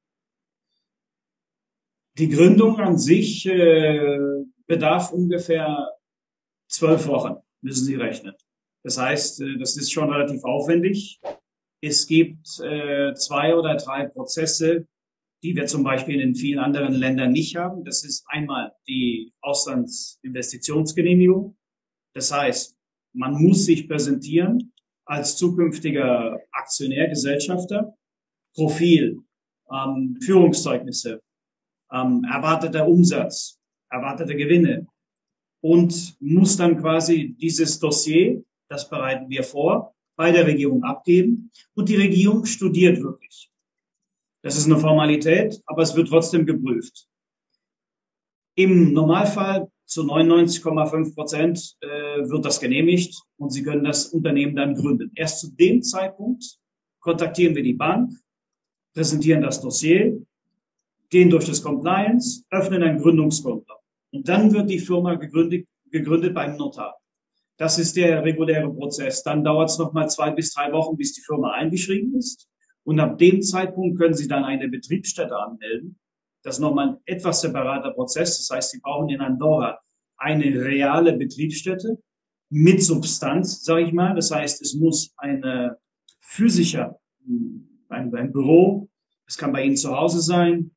Die Gründung an sich äh, bedarf ungefähr zwölf Wochen, müssen Sie rechnen. Das heißt, äh, das ist schon relativ aufwendig. Es gibt äh, zwei oder drei Prozesse, die wir zum Beispiel in vielen anderen Ländern nicht haben. Das ist einmal die Auslandsinvestitionsgenehmigung. Das heißt, man muss sich präsentieren als zukünftiger Aktionär, Gesellschafter, Profil, ähm, Führungszeugnisse, ähm, erwarteter Umsatz, erwartete Gewinne, und muss dann quasi dieses Dossier, das bereiten wir vor, bei der Regierung abgeben, und die Regierung studiert wirklich. Das ist eine Formalität, aber es wird trotzdem geprüft. Im Normalfall zu neunundneunzig Komma fünf Prozent äh, wird das genehmigt und Sie können das Unternehmen dann gründen. Erst zu dem Zeitpunkt kontaktieren wir die Bank, präsentieren das Dossier, gehen durch das Compliance, öffnen ein Gründungskonto. Und dann wird die Firma gegründet, gegründet beim Notar. Das ist der reguläre Prozess. Dann dauert es nochmal zwei bis drei Wochen, bis die Firma eingeschrieben ist. Und ab dem Zeitpunkt können Sie dann eine Betriebsstätte anmelden. Das ist nochmal ein etwas separater Prozess. Das heißt, Sie brauchen in Andorra eine reale Betriebsstätte mit Substanz, sage ich mal. Das heißt, es muss eine physischer, ein, ein Büro, es kann bei Ihnen zu Hause sein.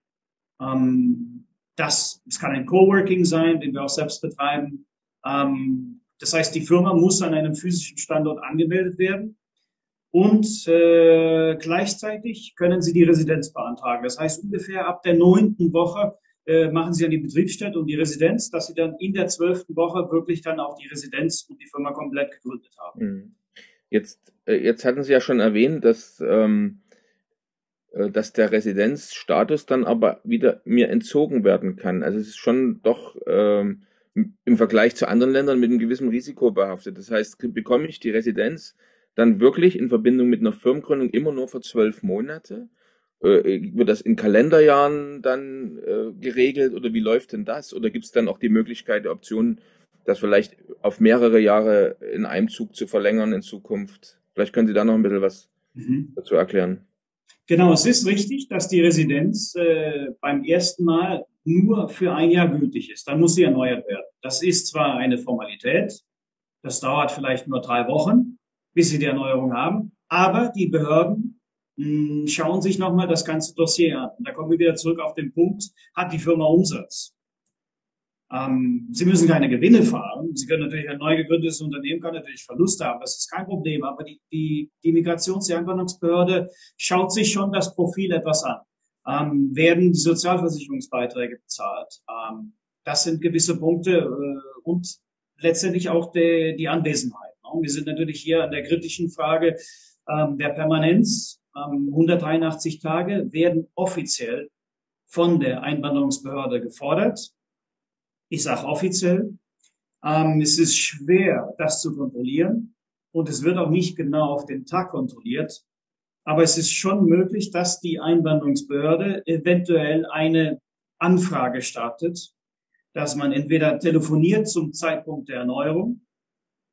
Ähm, das, es kann ein Coworking sein, den wir auch selbst betreiben. Ähm, das heißt, die Firma muss an einem physischen Standort angemeldet werden. Und äh, gleichzeitig können Sie die Residenz beantragen. Das heißt, ungefähr ab der neunten Woche äh, machen Sie dann die Betriebsstätte und die Residenz, dass Sie dann in der zwölften Woche wirklich dann auch die Residenz und die Firma komplett gegründet haben. Jetzt, äh, jetzt hatten Sie ja schon erwähnt, dass, ähm, äh, dass der Residenzstatus dann aber wieder mir entzogen werden kann. Also es ist schon doch ähm, im Vergleich zu anderen Ländern mit einem gewissen Risiko behaftet. Das heißt, bekomme ich die Residenz dann wirklich in Verbindung mit einer Firmengründung immer nur für zwölf Monate? Äh, wird das in Kalenderjahren dann äh, geregelt oder wie läuft denn das? Oder gibt es dann auch die Möglichkeit, die Option, das vielleicht auf mehrere Jahre in einem Zug zu verlängern in Zukunft? Vielleicht können Sie da noch ein bisschen was mhm. dazu erklären. Genau, es ist richtig, dass die Residenz äh, beim ersten Mal nur für ein Jahr gültig ist. Dann muss sie erneuert werden. Das ist zwar eine Formalität, das dauert vielleicht nur drei Wochen, bis sie die Erneuerung haben. Aber die Behörden mh, schauen sich nochmal das ganze Dossier an. Und da kommen wir wieder zurück auf den Punkt, hat die Firma Umsatz? Ähm, sie müssen keine Gewinne fahren. Sie können natürlich, ein neu gegründetes Unternehmen kann natürlich Verluste haben. Das ist kein Problem. Aber die, die, die Migrations- und Einwanderungsbehörde schaut sich schon das Profil etwas an. Ähm, werden die Sozialversicherungsbeiträge bezahlt? Ähm, das sind gewisse Punkte äh, und letztendlich auch die, die Anwesenheit. Wir sind natürlich hier an der kritischen Frage ähm, der Permanenz. Ähm, hundertdreiundachtzig Tage werden offiziell von der Einwanderungsbehörde gefordert. Ich sage offiziell. Ähm, es ist schwer, das zu kontrollieren, und es wird auch nicht genau auf den Tag kontrolliert. Aber es ist schon möglich, dass die Einwanderungsbehörde eventuell eine Anfrage startet, dass man entweder telefoniert zum Zeitpunkt der Erneuerung,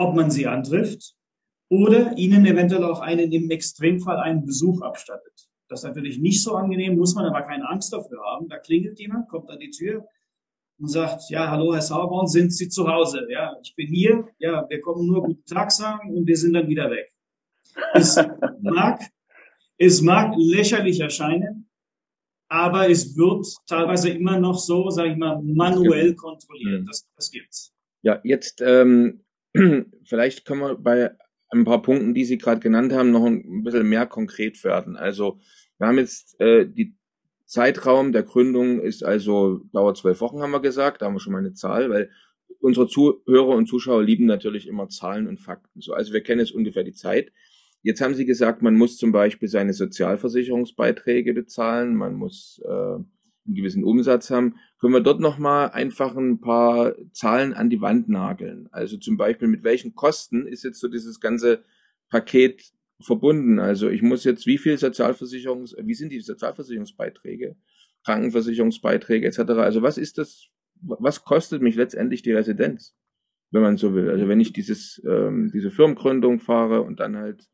ob man sie antrifft oder ihnen eventuell auch einen im Extremfall einen Besuch abstattet. Das ist natürlich nicht so angenehm, muss man aber keine Angst dafür haben. Da klingelt jemand, kommt an die Tür und sagt, ja, hallo, Herr Sauerborn, sind Sie zu Hause? Ja, ich bin hier. Ja, wir kommen nur guten Tag sagen und wir sind dann wieder weg. Es mag, es mag lächerlich erscheinen, aber es wird teilweise immer noch so, sage ich mal, manuell kontrolliert. Das, das gibt's. Ja, jetzt ähm, vielleicht können wir bei ein paar Punkten, die Sie gerade genannt haben, noch ein bisschen mehr konkret werden. Also wir haben jetzt äh, die Zeitraum der Gründung ist also, dauert zwölf Wochen, haben wir gesagt, da haben wir schon mal eine Zahl, weil unsere Zuhörer und Zuschauer lieben natürlich immer Zahlen und Fakten. So, also wir kennen jetzt ungefähr die Zeit. Jetzt haben Sie gesagt, man muss zum Beispiel seine Sozialversicherungsbeiträge bezahlen, man muss äh, einen gewissen Umsatz haben. Können wir dort nochmal einfach ein paar Zahlen an die Wand nageln? Also zum Beispiel, mit welchen Kosten ist jetzt so dieses ganze Paket verbunden? Also ich muss jetzt, wie viel Sozialversicherungs, wie sind die Sozialversicherungsbeiträge, Krankenversicherungsbeiträge et cetera. Also was ist das, was kostet mich letztendlich die Residenz, wenn man so will? Also wenn ich dieses, ähm, diese Firmengründung fahre und dann halt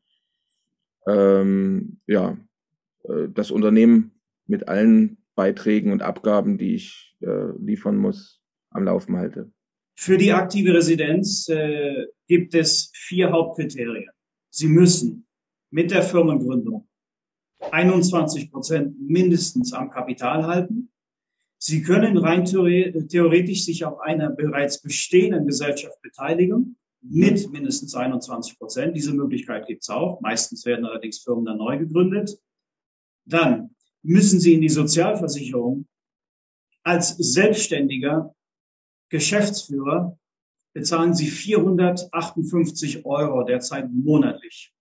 ähm, ja äh, das Unternehmen mit allen Beiträgen und Abgaben, die ich äh, liefern muss, am Laufen halte. Für die aktive Residenz äh, gibt es vier Hauptkriterien. Sie müssen mit der Firmengründung einundzwanzig Prozent mindestens am Kapital halten. Sie können rein theoretisch sich auf einer bereits bestehenden Gesellschaft beteiligen mit mindestens einundzwanzig Prozent. Diese Möglichkeit gibt es auch. Meistens werden allerdings Firmen dann neu gegründet. Dann müssen Sie in die Sozialversicherung als selbstständiger Geschäftsführer bezahlen Sie vierhundertachtundfünfzig Euro derzeit monatlich.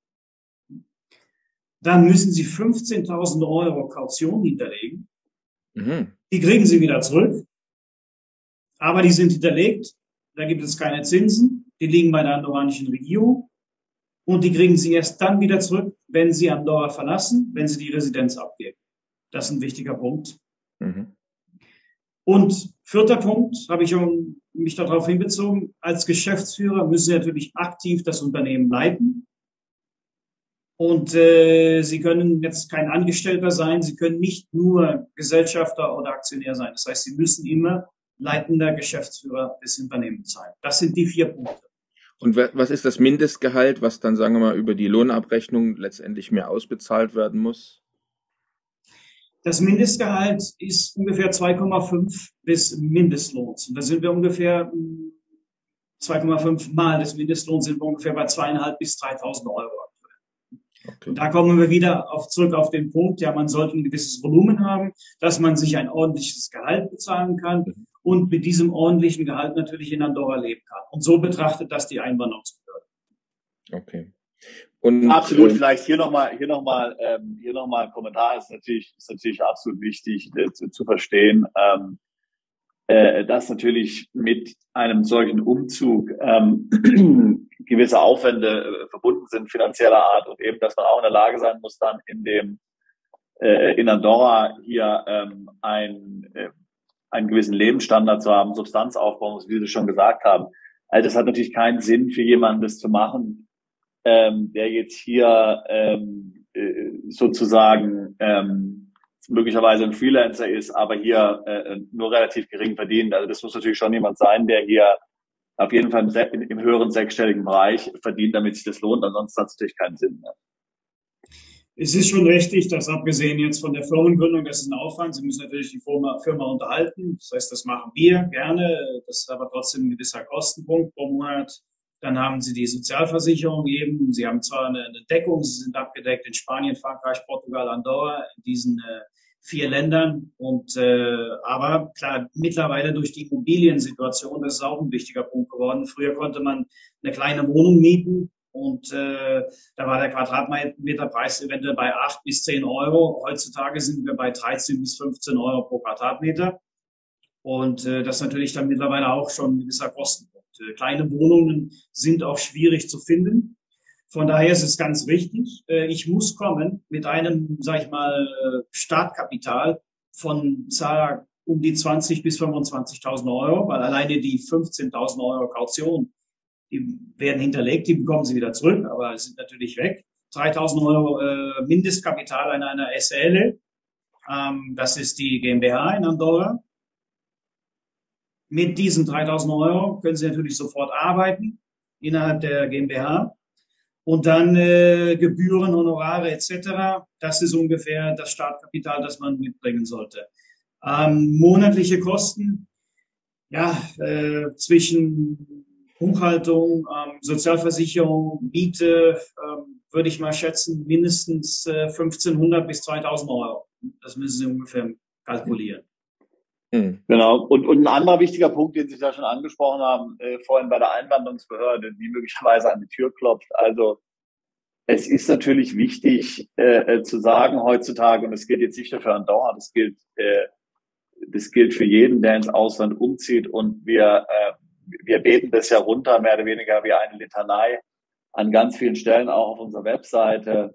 Dann müssen Sie fünfzehntausend Euro Kaution hinterlegen. Mhm. Die kriegen Sie wieder zurück. Aber die sind hinterlegt. Da gibt es keine Zinsen. Die liegen bei der andorranischen Regierung. Und die kriegen Sie erst dann wieder zurück, wenn Sie Andorra verlassen, wenn Sie die Residenz abgeben. Das ist ein wichtiger Punkt. Mhm. Und vierter Punkt, habe ich schon mich darauf hinbezogen, als Geschäftsführer müssen Sie natürlich aktiv das Unternehmen leiten. Und äh, Sie können jetzt kein Angestellter sein, Sie können nicht nur Gesellschafter oder Aktionär sein. Das heißt, Sie müssen immer leitender Geschäftsführer des Unternehmens sein. Das sind die vier Punkte. Und was ist das Mindestgehalt, was dann, sagen wir mal, über die Lohnabrechnung letztendlich mehr ausbezahlt werden muss? Das Mindestgehalt ist ungefähr zwei Komma fünf des Mindestlohns. Und da sind wir ungefähr zwei Komma fünf Mal des Mindestlohns, sind wir ungefähr bei zweieinhalb bis dreitausend Euro. Okay. Und da kommen wir wieder auf, zurück auf den Punkt, ja, man sollte ein gewisses Volumen haben, dass man sich ein ordentliches Gehalt bezahlen kann mhm. und mit diesem ordentlichen Gehalt natürlich in Andorra leben kann. Und so betrachtet das die Einwanderungsbehörde. Okay. Und, absolut, äh, vielleicht hier nochmal, hier nochmal, ähm, hier nochmal ein Kommentar, ist natürlich, ist natürlich absolut wichtig äh, zu, zu verstehen, ähm, äh, dass natürlich mit einem solchen Umzug ähm, gewisse Aufwände äh, verbunden sind, finanzieller Art, und eben, dass man auch in der Lage sein muss, dann in dem, äh, in Andorra hier ähm, ein, äh, einen gewissen Lebensstandard zu haben, Substanzaufbau, wie Sie schon gesagt haben. Also das hat natürlich keinen Sinn für jemanden, das zu machen, Ähm, der jetzt hier ähm, äh, sozusagen ähm, möglicherweise ein Freelancer ist, aber hier äh, nur relativ gering verdient. Also das muss natürlich schon jemand sein, der hier auf jeden Fall im, im höheren sechsstelligen Bereich verdient, damit sich das lohnt. Ansonsten hat es natürlich keinen Sinn mehr. Es ist schon richtig, dass abgesehen jetzt von der Firmengründung, das ist ein Aufwand. Sie müssen natürlich die Firma, Firma unterhalten. Das heißt, das machen wir gerne. Das ist aber trotzdem ein gewisser Kostenpunkt pro Monat. Dann haben Sie die Sozialversicherung eben. Sie haben zwar eine, eine Deckung, Sie sind abgedeckt in Spanien, Frankreich, Portugal, Andorra, in diesen äh, vier Ländern. Und äh, aber klar, mittlerweile durch die Immobiliensituation, das ist auch ein wichtiger Punkt geworden. Früher konnte man eine kleine Wohnung mieten und äh, da war der Quadratmeterpreis eventuell bei acht bis zehn Euro. Heutzutage sind wir bei dreizehn bis fünfzehn Euro pro Quadratmeter. Und äh, das ist natürlich dann mittlerweile auch schon ein gewisser Kostenpunkt. Kleine Wohnungen sind auch schwierig zu finden. Von daher ist es ganz wichtig, ich muss kommen mit einem, sag ich mal, Startkapital von sag, um die zwanzig bis fünfundzwanzigtausend Euro, weil alleine die fünfzehntausend Euro Kaution die werden hinterlegt, die bekommen sie wieder zurück, aber sind natürlich weg. dreitausend Euro äh, Mindestkapital an einer S L. Ähm, das ist die GmbH in Andorra. Mit diesen dreitausend Euro können Sie natürlich sofort arbeiten innerhalb der GmbH. Und dann äh, Gebühren, Honorare et cetera. Das ist ungefähr das Startkapital, das man mitbringen sollte. Ähm, monatliche Kosten, ja, äh, zwischen Buchhaltung, ähm, Sozialversicherung, Miete, ähm, würde ich mal schätzen, mindestens äh, fünfzehnhundert bis zweitausend Euro. Das müssen Sie ungefähr kalkulieren. Hm. Genau. Und, und ein anderer wichtiger Punkt, den Sie da schon angesprochen haben, äh, vorhin bei der Einwanderungsbehörde, die möglicherweise an die Tür klopft. Also es ist natürlich wichtig äh, zu sagen heutzutage, und das gilt jetzt nicht nur für Andorra, das gilt, äh, das gilt für jeden, der ins Ausland umzieht. Und wir, äh, wir beten das ja runter, mehr oder weniger wie eine Litanei an ganz vielen Stellen, auch auf unserer Webseite.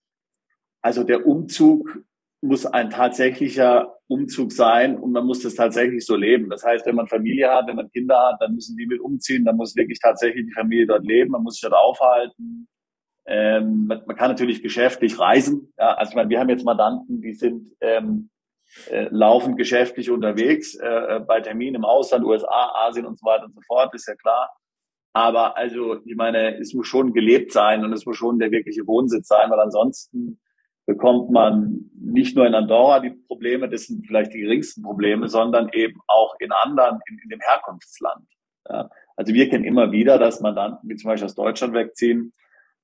Also der Umzug muss ein tatsächlicher Umzug sein und man muss das tatsächlich so leben. Das heißt, wenn man Familie hat, wenn man Kinder hat, dann müssen die mit umziehen, dann muss wirklich tatsächlich die Familie dort leben, man muss sich dort aufhalten. Ähm, man, man kann natürlich geschäftlich reisen. Ja, also ich meine, wir haben jetzt Mandanten, die sind ähm, äh, laufend geschäftlich unterwegs, äh, bei Terminen im Ausland, U S A, Asien und so weiter und so fort, ist ja klar. Aber also, ich meine, es muss schon gelebt sein und es muss schon der wirkliche Wohnsitz sein, weil ansonsten bekommt man nicht nur in Andorra die Probleme, das sind vielleicht die geringsten Probleme, sondern eben auch in anderen, in, in dem Herkunftsland. Ja. Also wir kennen immer wieder, dass Mandanten, die zum Beispiel aus Deutschland wegziehen,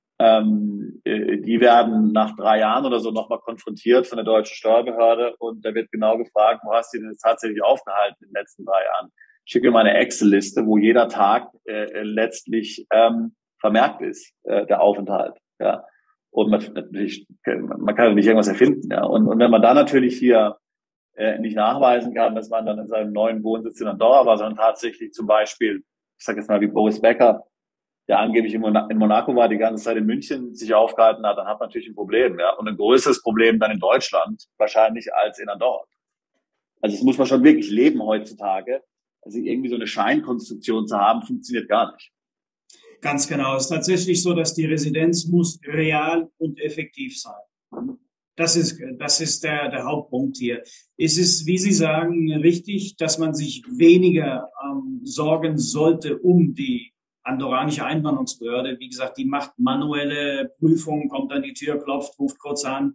ähm, die werden nach drei Jahren oder so nochmal konfrontiert von der deutschen Steuerbehörde und da wird genau gefragt, wo hast du denn jetzt tatsächlich aufgehalten in den letzten drei Jahren? Ich schicke mal eine Excel-Liste, wo jeder Tag äh, letztlich ähm, vermerkt ist, äh, der Aufenthalt. Ja. Und man, natürlich, man kann nicht irgendwas erfinden. Ja. Und, und wenn man da natürlich hier äh, nicht nachweisen kann, dass man dann in seinem neuen Wohnsitz in Andorra war, sondern tatsächlich zum Beispiel, ich sage jetzt mal wie Boris Becker, der angeblich in, Mon- in Monaco war, die ganze Zeit in München sich aufgehalten hat, dann hat man natürlich ein Problem. Ja. Und ein größeres Problem dann in Deutschland wahrscheinlich als in Andorra. Also das muss man schon wirklich leben heutzutage. Also irgendwie so eine Scheinkonstruktion zu haben, funktioniert gar nicht. Ganz genau. Es ist tatsächlich so, dass die Residenz muss real und effektiv sein. Das ist, das ist der, der Hauptpunkt hier. Es ist, wie Sie sagen, richtig, dass man sich weniger ähm, sorgen sollte um die andorranische Einwanderungsbehörde. Wie gesagt, die macht manuelle Prüfungen, kommt an die Tür, klopft, ruft kurz an.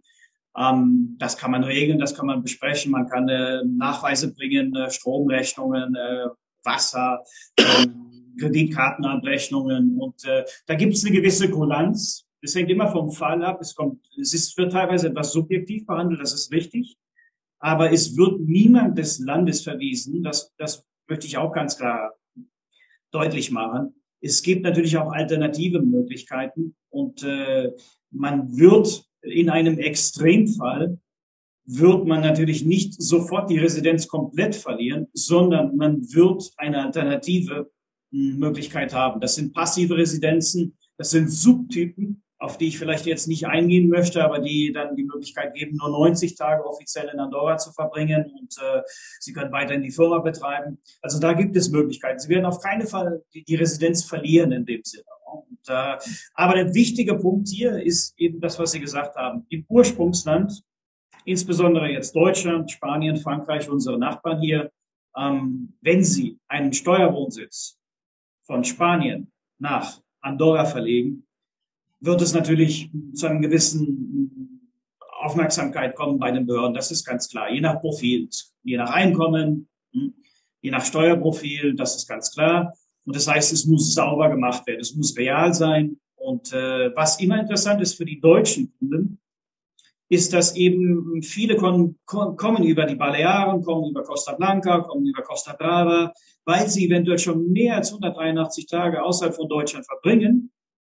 Ähm, das kann man regeln, das kann man besprechen. Man kann äh, Nachweise bringen, äh, Stromrechnungen, äh, Wasser, äh, Kreditkartenabrechnungen und äh, da gibt es eine gewisse Kulanz. Es hängt immer vom Fall ab. Es kommt, es ist wird teilweise etwas subjektiv behandelt, das ist richtig, aber es wird niemand des Landes verwiesen. Das, das möchte ich auch ganz klar deutlich machen. Es gibt natürlich auch alternative Möglichkeiten und äh, man wird in einem Extremfall wird man natürlich nicht sofort die Residenz komplett verlieren, sondern man wird eine alternative Möglichkeit haben. Das sind passive Residenzen, das sind Subtypen, auf die ich vielleicht jetzt nicht eingehen möchte, aber die dann die Möglichkeit geben, nur neunzig Tage offiziell in Andorra zu verbringen und äh, Sie können weiterhin die Firma betreiben. Also da gibt es Möglichkeiten. Sie werden auf keinen Fall die, die Residenz verlieren in dem Sinne. Und, äh, aber der wichtige Punkt hier ist eben das, was Sie gesagt haben. Im Ursprungsland, insbesondere jetzt Deutschland, Spanien, Frankreich, unsere Nachbarn hier, ähm, wenn Sie einen Steuerwohnsitz von Spanien nach Andorra verlegen, wird es natürlich zu einer gewissen Aufmerksamkeit kommen bei den Behörden. Das ist ganz klar. Je nach Profil, je nach Einkommen, je nach Steuerprofil, das ist ganz klar. Und das heißt, es muss sauber gemacht werden. Es muss real sein. Und äh, was immer interessant ist für die deutschen Kunden, ist, dass eben viele kommen, kommen über die Balearen, kommen über Costa Blanca, kommen über Costa Brava, weil sie eventuell schon mehr als hundertdreiundachtzig Tage außerhalb von Deutschland verbringen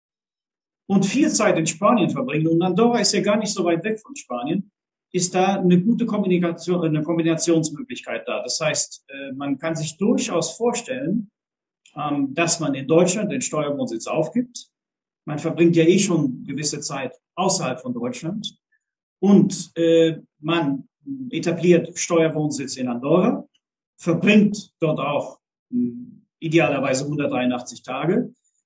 und viel Zeit in Spanien verbringen. Und Andorra ist ja gar nicht so weit weg von Spanien, ist da eine gute Kommunikation, eine Kombinationsmöglichkeit da. Das heißt, man kann sich durchaus vorstellen, dass man in Deutschland den Steuerwohnsitz aufgibt. Man verbringt ja eh schon gewisse Zeit außerhalb von Deutschland. Und äh, man etabliert Steuerwohnsitz in Andorra, verbringt dort auch mh, idealerweise hundertdreiundachtzig Tage,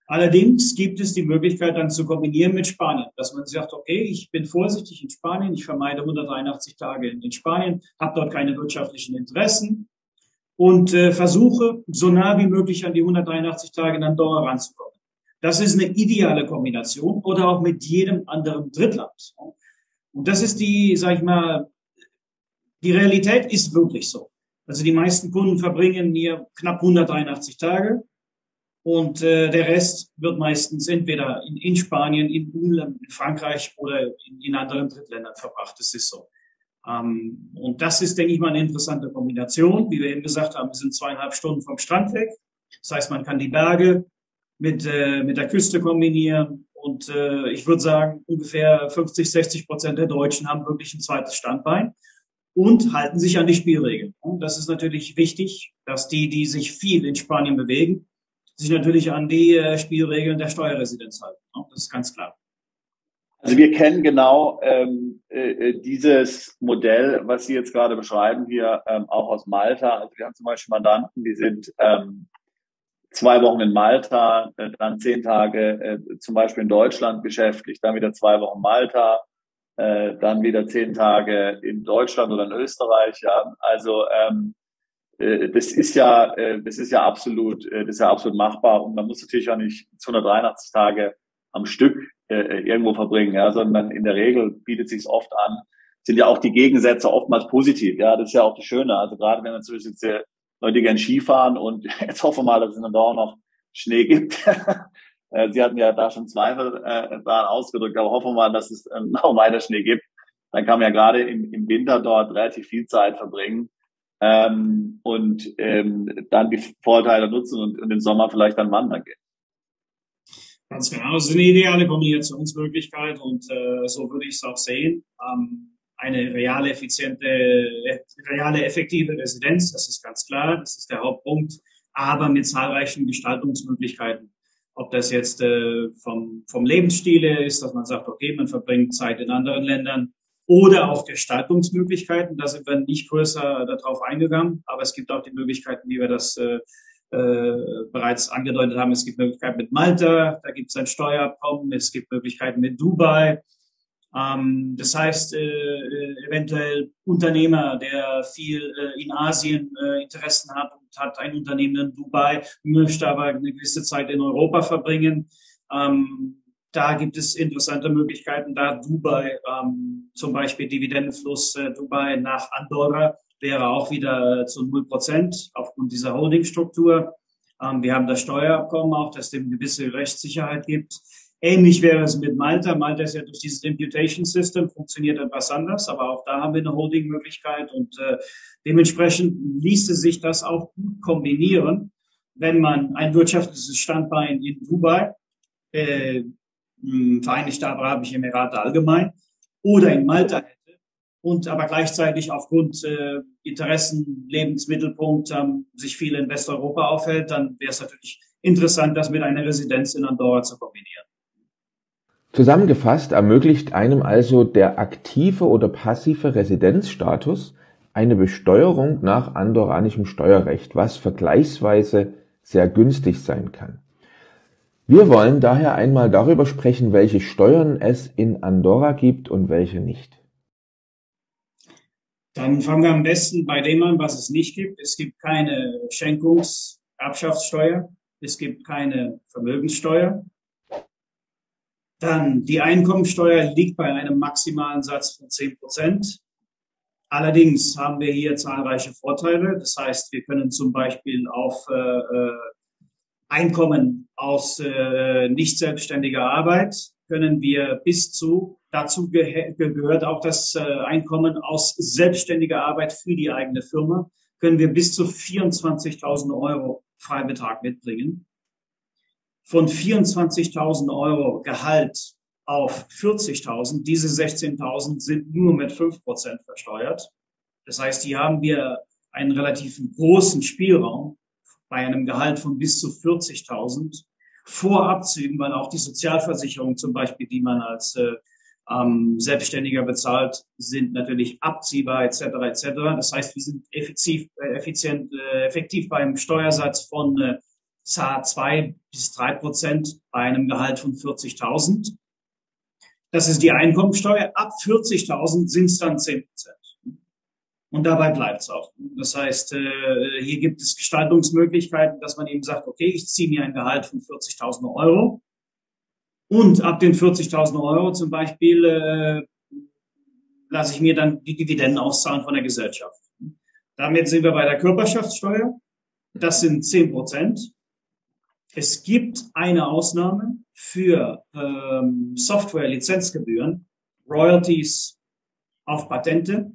Allerdings gibt es die Möglichkeit dann zu kombinieren mit Spanien, dass man sagt, okay, ich bin vorsichtig in Spanien, ich vermeide hundertdreiundachtzig Tage in Spanien, habe dort keine wirtschaftlichen Interessen und äh, versuche so nah wie möglich an die hundertdreiundachtzig Tage in Andorra ranzukommen. Das ist eine ideale Kombination oder auch mit jedem anderen Drittland. Und das ist die, sag ich mal, die Realität ist wirklich so. Also die meisten Kunden verbringen hier knapp hundertdreiundachtzig Tage und äh, der Rest wird meistens entweder in, in Spanien, in, in Frankreich oder in, in anderen Drittländern verbracht. Das ist so. Ähm, und das ist, denke ich mal, eine interessante Kombination. Wie wir eben gesagt haben, wir sind zweieinhalb Stunden vom Strand weg. Das heißt, man kann die Berge mit, äh, mit der Küste kombinieren. Und äh, ich würde sagen, ungefähr fünfzig, sechzig Prozent der Deutschen haben wirklich ein zweites Standbein und halten sich an die Spielregeln. Und das ist natürlich wichtig, dass die, die sich viel in Spanien bewegen, sich natürlich an die äh, Spielregeln der Steuerresidenz halten. Das ist ganz klar. Also wir kennen genau ähm, äh, dieses Modell, was Sie jetzt gerade beschreiben hier, ähm, auch aus Malta. Also wir haben zum Beispiel Mandanten, die sind ähm, zwei Wochen in Malta, äh, dann zehn Tage äh, zum Beispiel in Deutschland beschäftigt, dann wieder zwei Wochen Malta, äh, dann wieder zehn Tage in Deutschland oder in Österreich. Ja, also ähm, äh, das ist ja, äh, das ist ja absolut, äh, das ist ja absolut machbar und man muss natürlich auch nicht hundertdreiundachtzig Tage am Stück äh, irgendwo verbringen, ja, sondern in der Regel bietet sich oft an, sind ja auch die Gegensätze oftmals positiv. Ja, das ist ja auch das Schöne. Also gerade wenn man zum Beispiel jetzt Leute gerne Skifahren und jetzt hoffen wir mal, dass es dann auch noch Schnee gibt. Sie hatten ja da schon Zweifel äh, daran ausgedrückt, aber hoffen wir mal, dass es äh, noch weiter Schnee gibt. Dann kann man ja gerade im, im Winter dort relativ viel Zeit verbringen ähm, und ähm, dann die Vorteile nutzen und, und im Sommer vielleicht dann wandern gehen. Ganz genau, das ist eine ideale Kombinationsmöglichkeit und äh, so würde ich es auch sehen. Ähm, eine reale, effiziente, reale, effektive Residenz, das ist ganz klar, das ist der Hauptpunkt, aber mit zahlreichen Gestaltungsmöglichkeiten. Ob das jetzt äh, vom, vom Lebensstil ist, dass man sagt, okay, man verbringt Zeit in anderen Ländern oder auch Gestaltungsmöglichkeiten, da sind wir nicht größer darauf eingegangen, aber es gibt auch die Möglichkeiten, wie wir das äh, äh, bereits angedeutet haben. Es gibt Möglichkeiten mit Malta, da gibt es ein Steuerabkommen, es gibt Möglichkeiten mit Dubai. Ähm, das heißt, äh, eventuell Unternehmer, der viel äh, in Asien äh, Interessen hat und hat ein Unternehmen in Dubai, möchte aber eine gewisse Zeit in Europa verbringen. Ähm, da gibt es interessante Möglichkeiten, da Dubai, ähm, zum Beispiel Dividendenfluss äh, Dubai nach Andorra wäre auch wieder zu null Prozent aufgrund dieser Holdingstruktur. Ähm, wir haben das Steuerabkommen auch, das dem gewisse Rechtssicherheit gibt. Ähnlich wäre es mit Malta. Malta ist ja durch dieses Imputation System, funktioniert etwas anders, aber auch da haben wir eine Holding-Möglichkeit und äh, dementsprechend ließe sich das auch gut kombinieren, wenn man ein wirtschaftliches Standbein in Dubai, äh, Vereinigte Arabische Emirate allgemein oder in Malta hätte und aber gleichzeitig aufgrund äh, Interessen, Lebensmittelpunkt ähm, sich viel in Westeuropa aufhält, dann wäre es natürlich interessant, das mit einer Residenz in Andorra zu kombinieren. Zusammengefasst ermöglicht einem also der aktive oder passive Residenzstatus eine Besteuerung nach andorranischem Steuerrecht, was vergleichsweise sehr günstig sein kann. Wir wollen daher einmal darüber sprechen, welche Steuern es in Andorra gibt und welche nicht. Dann fangen wir am besten bei dem an, was es nicht gibt. Es gibt keine Schenkungserbschaftssteuer, es gibt keine Vermögenssteuer. Dann die Einkommensteuer liegt bei einem maximalen Satz von zehn Prozent. Allerdings haben wir hier zahlreiche Vorteile. Das heißt, wir können zum Beispiel auf äh, Einkommen aus äh, nicht selbstständiger Arbeit können wir bis zu, dazu ge- gehört auch das äh, Einkommen aus selbstständiger Arbeit für die eigene Firma, können wir bis zu vierundzwanzigtausend Euro Freibetrag mitbringen. Von vierundzwanzigtausend Euro Gehalt auf vierzigtausend, diese sechzehntausend sind nur mit fünf Prozent versteuert. Das heißt, hier haben wir einen relativ großen Spielraum bei einem Gehalt von bis zu vierzigtausend vor Abzügen, weil auch die Sozialversicherungen zum Beispiel, die man als äh, ähm, Selbstständiger bezahlt, sind natürlich abziehbar et cetera et cetera. Das heißt, wir sind effektiv, äh, effizient, äh, effektiv beim Steuersatz von äh, zahlt zwei bis drei Prozent bei einem Gehalt von vierzigtausend. Das ist die Einkommensteuer. Ab vierzigtausend sind es dann zehn Prozent. Und dabei bleibt es auch. Das heißt, hier gibt es Gestaltungsmöglichkeiten, dass man eben sagt, okay, ich ziehe mir ein Gehalt von vierzigtausend Euro und ab den vierzigtausend Euro zum Beispiel äh, lasse ich mir dann die Dividenden auszahlen von der Gesellschaft. Damit sind wir bei der Körperschaftssteuer. Das sind zehn Prozent. Es gibt eine Ausnahme für ähm, Software-Lizenzgebühren, Royalties auf Patente.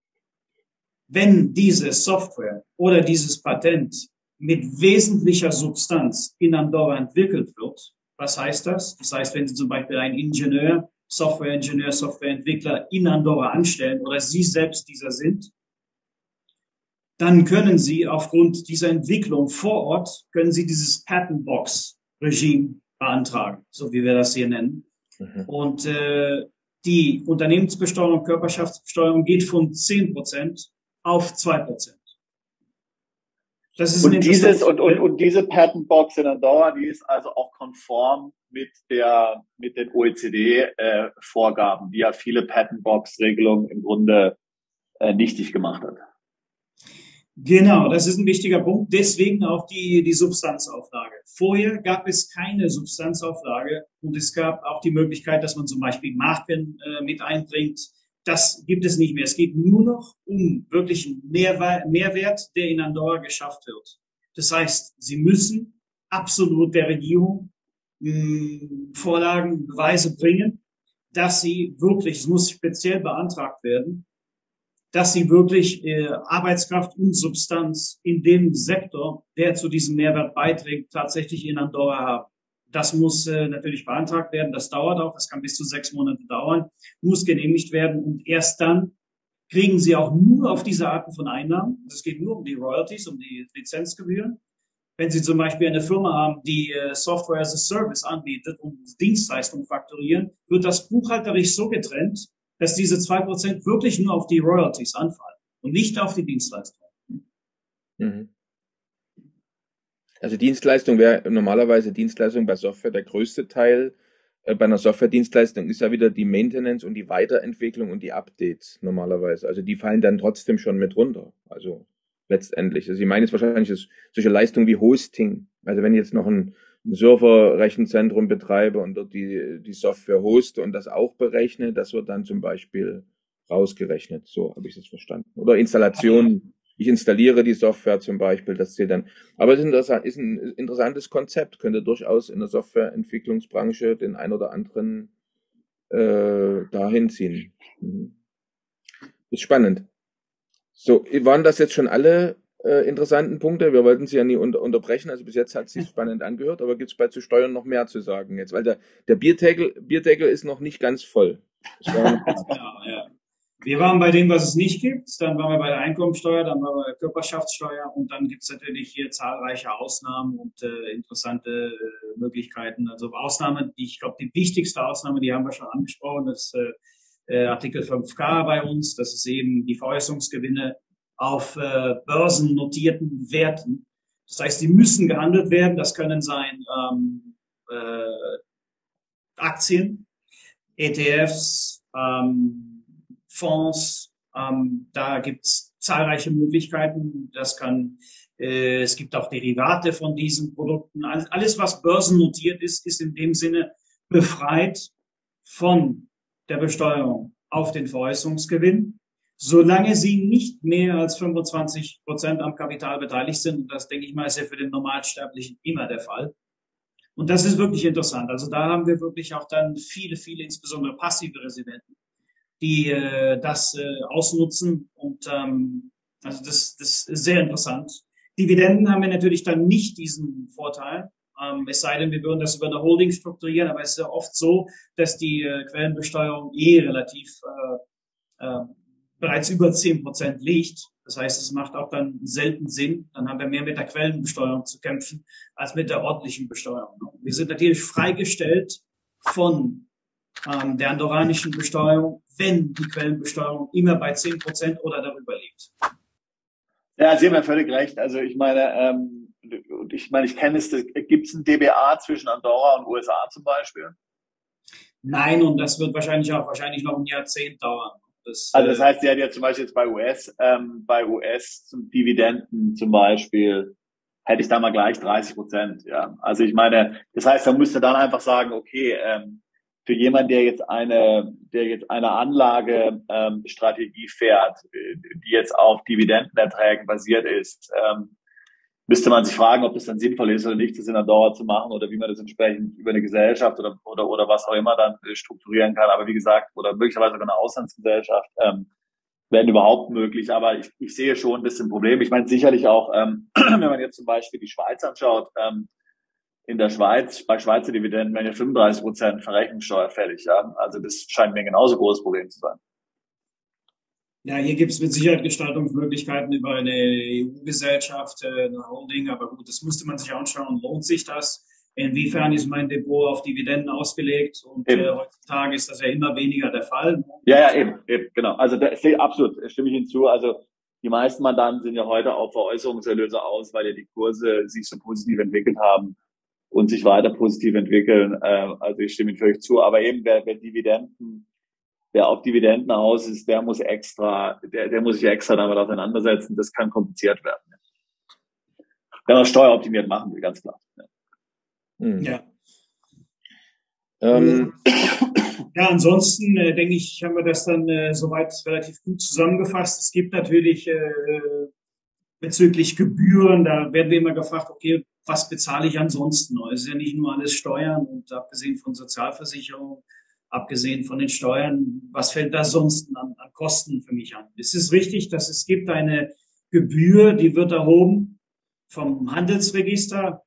Wenn diese Software oder dieses Patent mit wesentlicher Substanz in Andorra entwickelt wird, was heißt das? Das heißt, wenn Sie zum Beispiel einen Ingenieur, Softwareingenieur, Softwareentwickler in Andorra anstellen oder Sie selbst dieser sind, dann können Sie aufgrund dieser Entwicklung vor Ort, können Sie dieses Patent Box Regime beantragen, so wie wir das hier nennen. Mhm. Und äh, die Unternehmensbesteuerung, Körperschaftsbesteuerung geht von zehn Prozent auf zwei Prozent. Das ist und dieses und, und, und diese Patent Box in Andorra, die ist also auch konform mit der mit den O E C D-Vorgaben, äh, die ja viele Patent Box Regelungen im Grunde äh, nichtig gemacht hat. Genau, das ist ein wichtiger Punkt. Deswegen auch die, die Substanzauflage. Vorher gab es keine Substanzauflage und es gab auch die Möglichkeit, dass man zum Beispiel Marken äh, mit einbringt. Das gibt es nicht mehr. Es geht nur noch um wirklichen Mehrwert, Mehrwert, der in Andorra geschafft wird. Das heißt, Sie müssen absolut der Regierung mh, Vorlagen, Beweise bringen, dass Sie wirklich, es muss speziell beantragt werden, dass sie wirklich äh, Arbeitskraft und Substanz in dem Sektor, der zu diesem Mehrwert beiträgt, tatsächlich in Andorra haben. Das muss äh, natürlich beantragt werden. Das dauert auch. Das kann bis zu sechs Monate dauern, muss genehmigt werden. Und erst dann kriegen sie auch nur auf diese Arten von Einnahmen. Es geht nur um die Royalties, um die Lizenzgebühren. Wenn Sie zum Beispiel eine Firma haben, die äh, Software as a Service anbietet und Dienstleistungen fakturieren, wird das buchhalterisch so getrennt, dass diese zwei Prozent wirklich nur auf die Royalties anfallen und nicht auf die Dienstleistung. Mhm. Also Dienstleistung wäre normalerweise Dienstleistung bei Software der größte Teil. Äh, bei einer Software-Dienstleistung ist ja wieder die Maintenance und die Weiterentwicklung und die Updates normalerweise. Also die fallen dann trotzdem schon mit runter. Also letztendlich. Also ich meine jetzt wahrscheinlich das, solche Leistungen wie Hosting. Also wenn ich jetzt noch ein ein Server-Rechenzentrum betreibe und dort die, die Software hoste und das auch berechne, das wird dann zum Beispiel rausgerechnet. So habe ich das verstanden. Oder Installation. Ich installiere die Software zum Beispiel, das zählt dann. Aber es ist, interessant, ist ein interessantes Konzept, könnte durchaus in der Softwareentwicklungsbranche den ein oder anderen äh, dahin ziehen. Mhm. Ist spannend. So, waren das jetzt schon alle Äh, interessanten Punkte? Wir wollten Sie ja nie unter, unterbrechen, also bis jetzt hat es sich spannend angehört, aber gibt es bei zu Steuern noch mehr zu sagen jetzt? Weil der, der Bierdeckel, Bierdeckel ist noch nicht ganz voll. Genau, ja. Wir waren bei dem, was es nicht gibt, dann waren wir bei der Einkommensteuer, dann waren wir bei der Körperschaftssteuer und dann gibt es natürlich hier zahlreiche Ausnahmen und äh, interessante äh, Möglichkeiten. Also Ausnahmen, die ich glaube, die wichtigste Ausnahme, die haben wir schon angesprochen, das ist äh, Artikel fünf K bei uns, das ist eben die Veräußerungsgewinne auf äh, börsennotierten Werten. Das heißt, die müssen gehandelt werden. Das können sein ähm, äh, Aktien, E T Fs, ähm, Fonds. Ähm, da gibt's zahlreiche Möglichkeiten. Das kann, äh, es gibt auch Derivate von diesen Produkten. Alles, alles, was börsennotiert ist, ist in dem Sinne befreit von der Besteuerung auf den Veräußerungsgewinn, solange sie nicht mehr als fünfundzwanzig Prozent am Kapital beteiligt sind. Und das, denke ich mal, ist ja für den Normalsterblichen immer der Fall. Und das ist wirklich interessant. Also da haben wir wirklich auch dann viele, viele, insbesondere passive Residenten, die äh, das äh, ausnutzen. Und ähm, also das, das ist sehr interessant. Dividenden haben wir natürlich dann nicht diesen Vorteil. Ähm, es sei denn, wir würden das über eine Holding strukturieren. Aber es ist ja oft so, dass die äh, Quellenbesteuerung eh relativ äh, äh, bereits über zehn Prozent liegt. Das heißt, es macht auch dann selten Sinn. Dann haben wir mehr mit der Quellenbesteuerung zu kämpfen, als mit der ordentlichen Besteuerung. Wir sind natürlich freigestellt von ähm, der andorranischen Besteuerung, wenn die Quellenbesteuerung immer bei zehn Prozent oder darüber liegt. Ja, Sie haben ja völlig recht. Also ich meine, ähm, und ich meine, ich kenne es, gibt es ein D B A zwischen Andorra und U S A zum Beispiel? Nein, und das wird wahrscheinlich auch wahrscheinlich noch ein Jahrzehnt dauern. Das, also das heißt, sie hat ja zum Beispiel jetzt bei U S, ähm, bei U S zum Dividenden zum Beispiel, hätte ich da mal gleich dreißig Prozent, ja. Also ich meine, das heißt, man müsste dann einfach sagen, okay, ähm, für jemanden, der jetzt eine, der jetzt eine Anlagestrategie ähm, fährt, die jetzt auf Dividendenerträgen basiert ist, ähm, müsste man sich fragen, ob das dann sinnvoll ist oder nicht, das in Andorra zu machen oder wie man das entsprechend über eine Gesellschaft oder oder oder was auch immer dann strukturieren kann. Aber wie gesagt, oder möglicherweise sogar eine Auslandsgesellschaft ähm, werden überhaupt möglich. Aber ich, ich sehe schon ein bisschen Problem. Ich meine sicherlich auch, ähm, wenn man jetzt zum Beispiel die Schweiz anschaut, ähm, in der Schweiz, bei Schweizer Dividenden werden ja fünfunddreißig Prozent Verrechnungssteuer fällig. Ja? Also das scheint mir ein genauso großes Problem zu sein. Ja, hier gibt es mit Sicherheit Gestaltungsmöglichkeiten über eine E U-Gesellschaft, eine Holding, aber gut, das müsste man sich anschauen. Lohnt sich das? Inwiefern ist mein Depot auf Dividenden ausgelegt? Und äh, heutzutage ist das ja immer weniger der Fall. Ja, ja, eben, eben, genau. Also da ist absolut, stimme ich hinzu. Also die meisten Mandanten sind ja heute auf Veräußerungserlöse aus, weil ja die Kurse sich so positiv entwickelt haben und sich weiter positiv entwickeln. Äh, also ich stimme Ihnen völlig zu. Aber eben, wer, wer Dividenden Wer auf Dividenden aus ist, der muss extra, der, der muss sich extra damit auseinandersetzen. Das kann kompliziert werden. Wenn man steueroptimiert machen will, ganz klar. Ja. Hm. Ja. Ähm. Ja, ansonsten äh, denke ich, haben wir das dann äh, soweit relativ gut zusammengefasst. Es gibt natürlich äh, bezüglich Gebühren, da werden wir immer gefragt, okay, was bezahle ich ansonsten? Es ist ja nicht nur alles Steuern und abgesehen von Sozialversicherung, abgesehen von den Steuern, was fällt da sonst an, an Kosten für mich an? Es ist richtig, dass es gibt eine Gebühr, die wird erhoben vom Handelsregister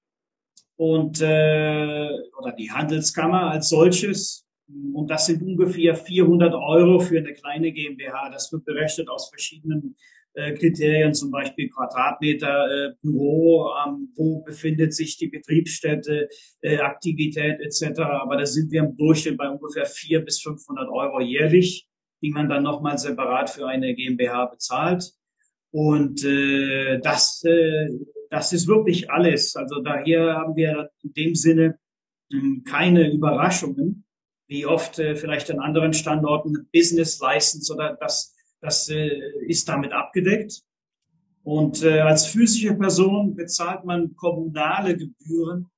und äh, oder die Handelskammer als solches. Und das sind ungefähr vierhundert Euro für eine kleine GmbH. Das wird berechnet aus verschiedenen äh, Kriterien, zum Beispiel Quadratmeter äh, Büro, ähm, wo befindet sich die Betriebsstätte, äh, Aktivität et cetera. Aber da sind wir im Durchschnitt bei ungefähr vierhundert bis fünfhundert Euro jährlich, die man dann nochmal separat für eine GmbH bezahlt. Und äh, das, äh, das ist wirklich alles. Also daher haben wir in dem Sinne äh, keine Überraschungen, wie oft äh, vielleicht an anderen Standorten Business License oder das, das äh, ist damit abgedeckt. Und äh, als physische Person bezahlt man kommunale Gebühren,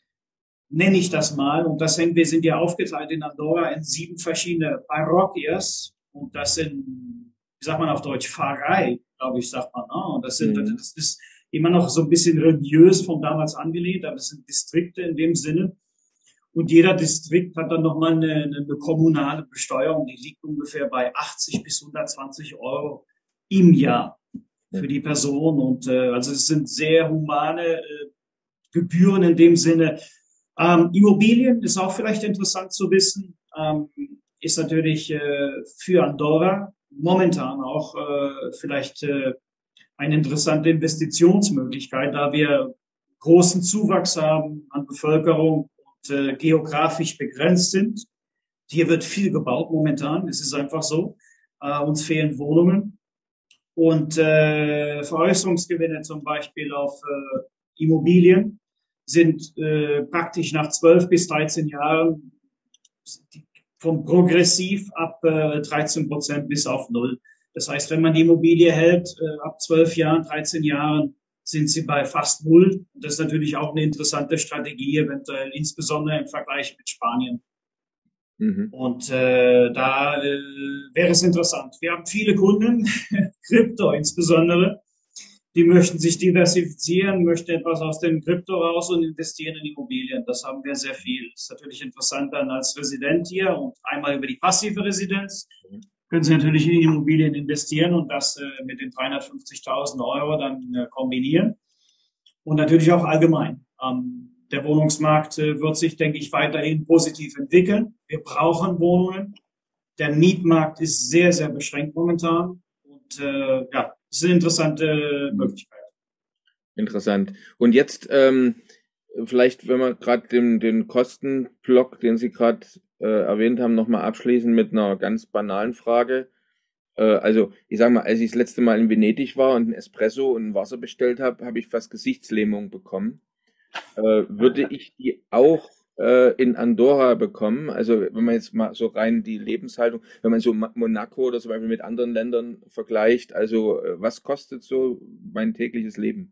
nenne ich das mal. Und das sind, wir sind ja aufgeteilt in Andorra in sieben verschiedene Parroquias. Und das sind, wie sagt man auf Deutsch, Pfarrei, glaube ich, sagt man. Ne? Und das sind, mhm. das ist immer noch so ein bisschen religiös von damals angelehnt, aber es sind Distrikte in dem Sinne. Und jeder Distrikt hat dann nochmal eine, eine kommunale Besteuerung, die liegt ungefähr bei achtzig bis hundertzwanzig Euro im Jahr für die Person. Und äh, also es sind sehr humane äh, Gebühren in dem Sinne. Ähm, Immobilien ist auch vielleicht interessant zu wissen, ähm, ist natürlich äh, für Andorra momentan auch äh, vielleicht äh, eine interessante Investitionsmöglichkeit, da wir großen Zuwachs haben an Bevölkerung und äh, geografisch begrenzt sind. Hier wird viel gebaut momentan, es ist einfach so. Äh, uns fehlen Wohnungen und äh, Veräußerungsgewinne zum Beispiel auf äh, Immobilien sind äh, praktisch nach zwölf bis dreizehn Jahren vom progressiv ab äh, dreizehn Prozent bis auf null. Das heißt, wenn man die Immobilie hält, äh, ab zwölf Jahren, dreizehn Jahren, sind sie bei fast null. Das ist natürlich auch eine interessante Strategie, eventuell, insbesondere im Vergleich mit Spanien. Mhm. Und äh, da äh, wäre es interessant. Wir haben viele Kunden, Krypto insbesondere, die möchten sich diversifizieren, möchten etwas aus dem Krypto raus und investieren in Immobilien. Das haben wir sehr viel. Das ist natürlich interessant dann als Resident hier und einmal über die passive Residenz können Sie natürlich in Immobilien investieren und das äh, mit den dreihundertfünfzigtausend Euro dann äh, kombinieren. Und natürlich auch allgemein. Ähm, der Wohnungsmarkt äh, wird sich, denke ich, weiterhin positiv entwickeln. Wir brauchen Wohnungen. Der Mietmarkt ist sehr, sehr beschränkt momentan. Und äh, ja, das ist eine interessante Möglichkeit. Interessant. Und jetzt ähm, vielleicht, wenn wir gerade den, den Kostenblock, den Sie gerade äh, erwähnt haben, nochmal abschließen mit einer ganz banalen Frage. Äh, also ich sag mal, als ich das letzte Mal in Venedig war und ein Espresso und ein Wasser bestellt habe, habe ich fast Gesichtslähmung bekommen. Äh, würde ich die auch äh, in Andorra bekommen? Also wenn man jetzt mal so rein die Lebenshaltung, wenn man so Ma- Monaco oder zum Beispiel mit anderen Ländern vergleicht, also äh, was kostet so mein tägliches Leben?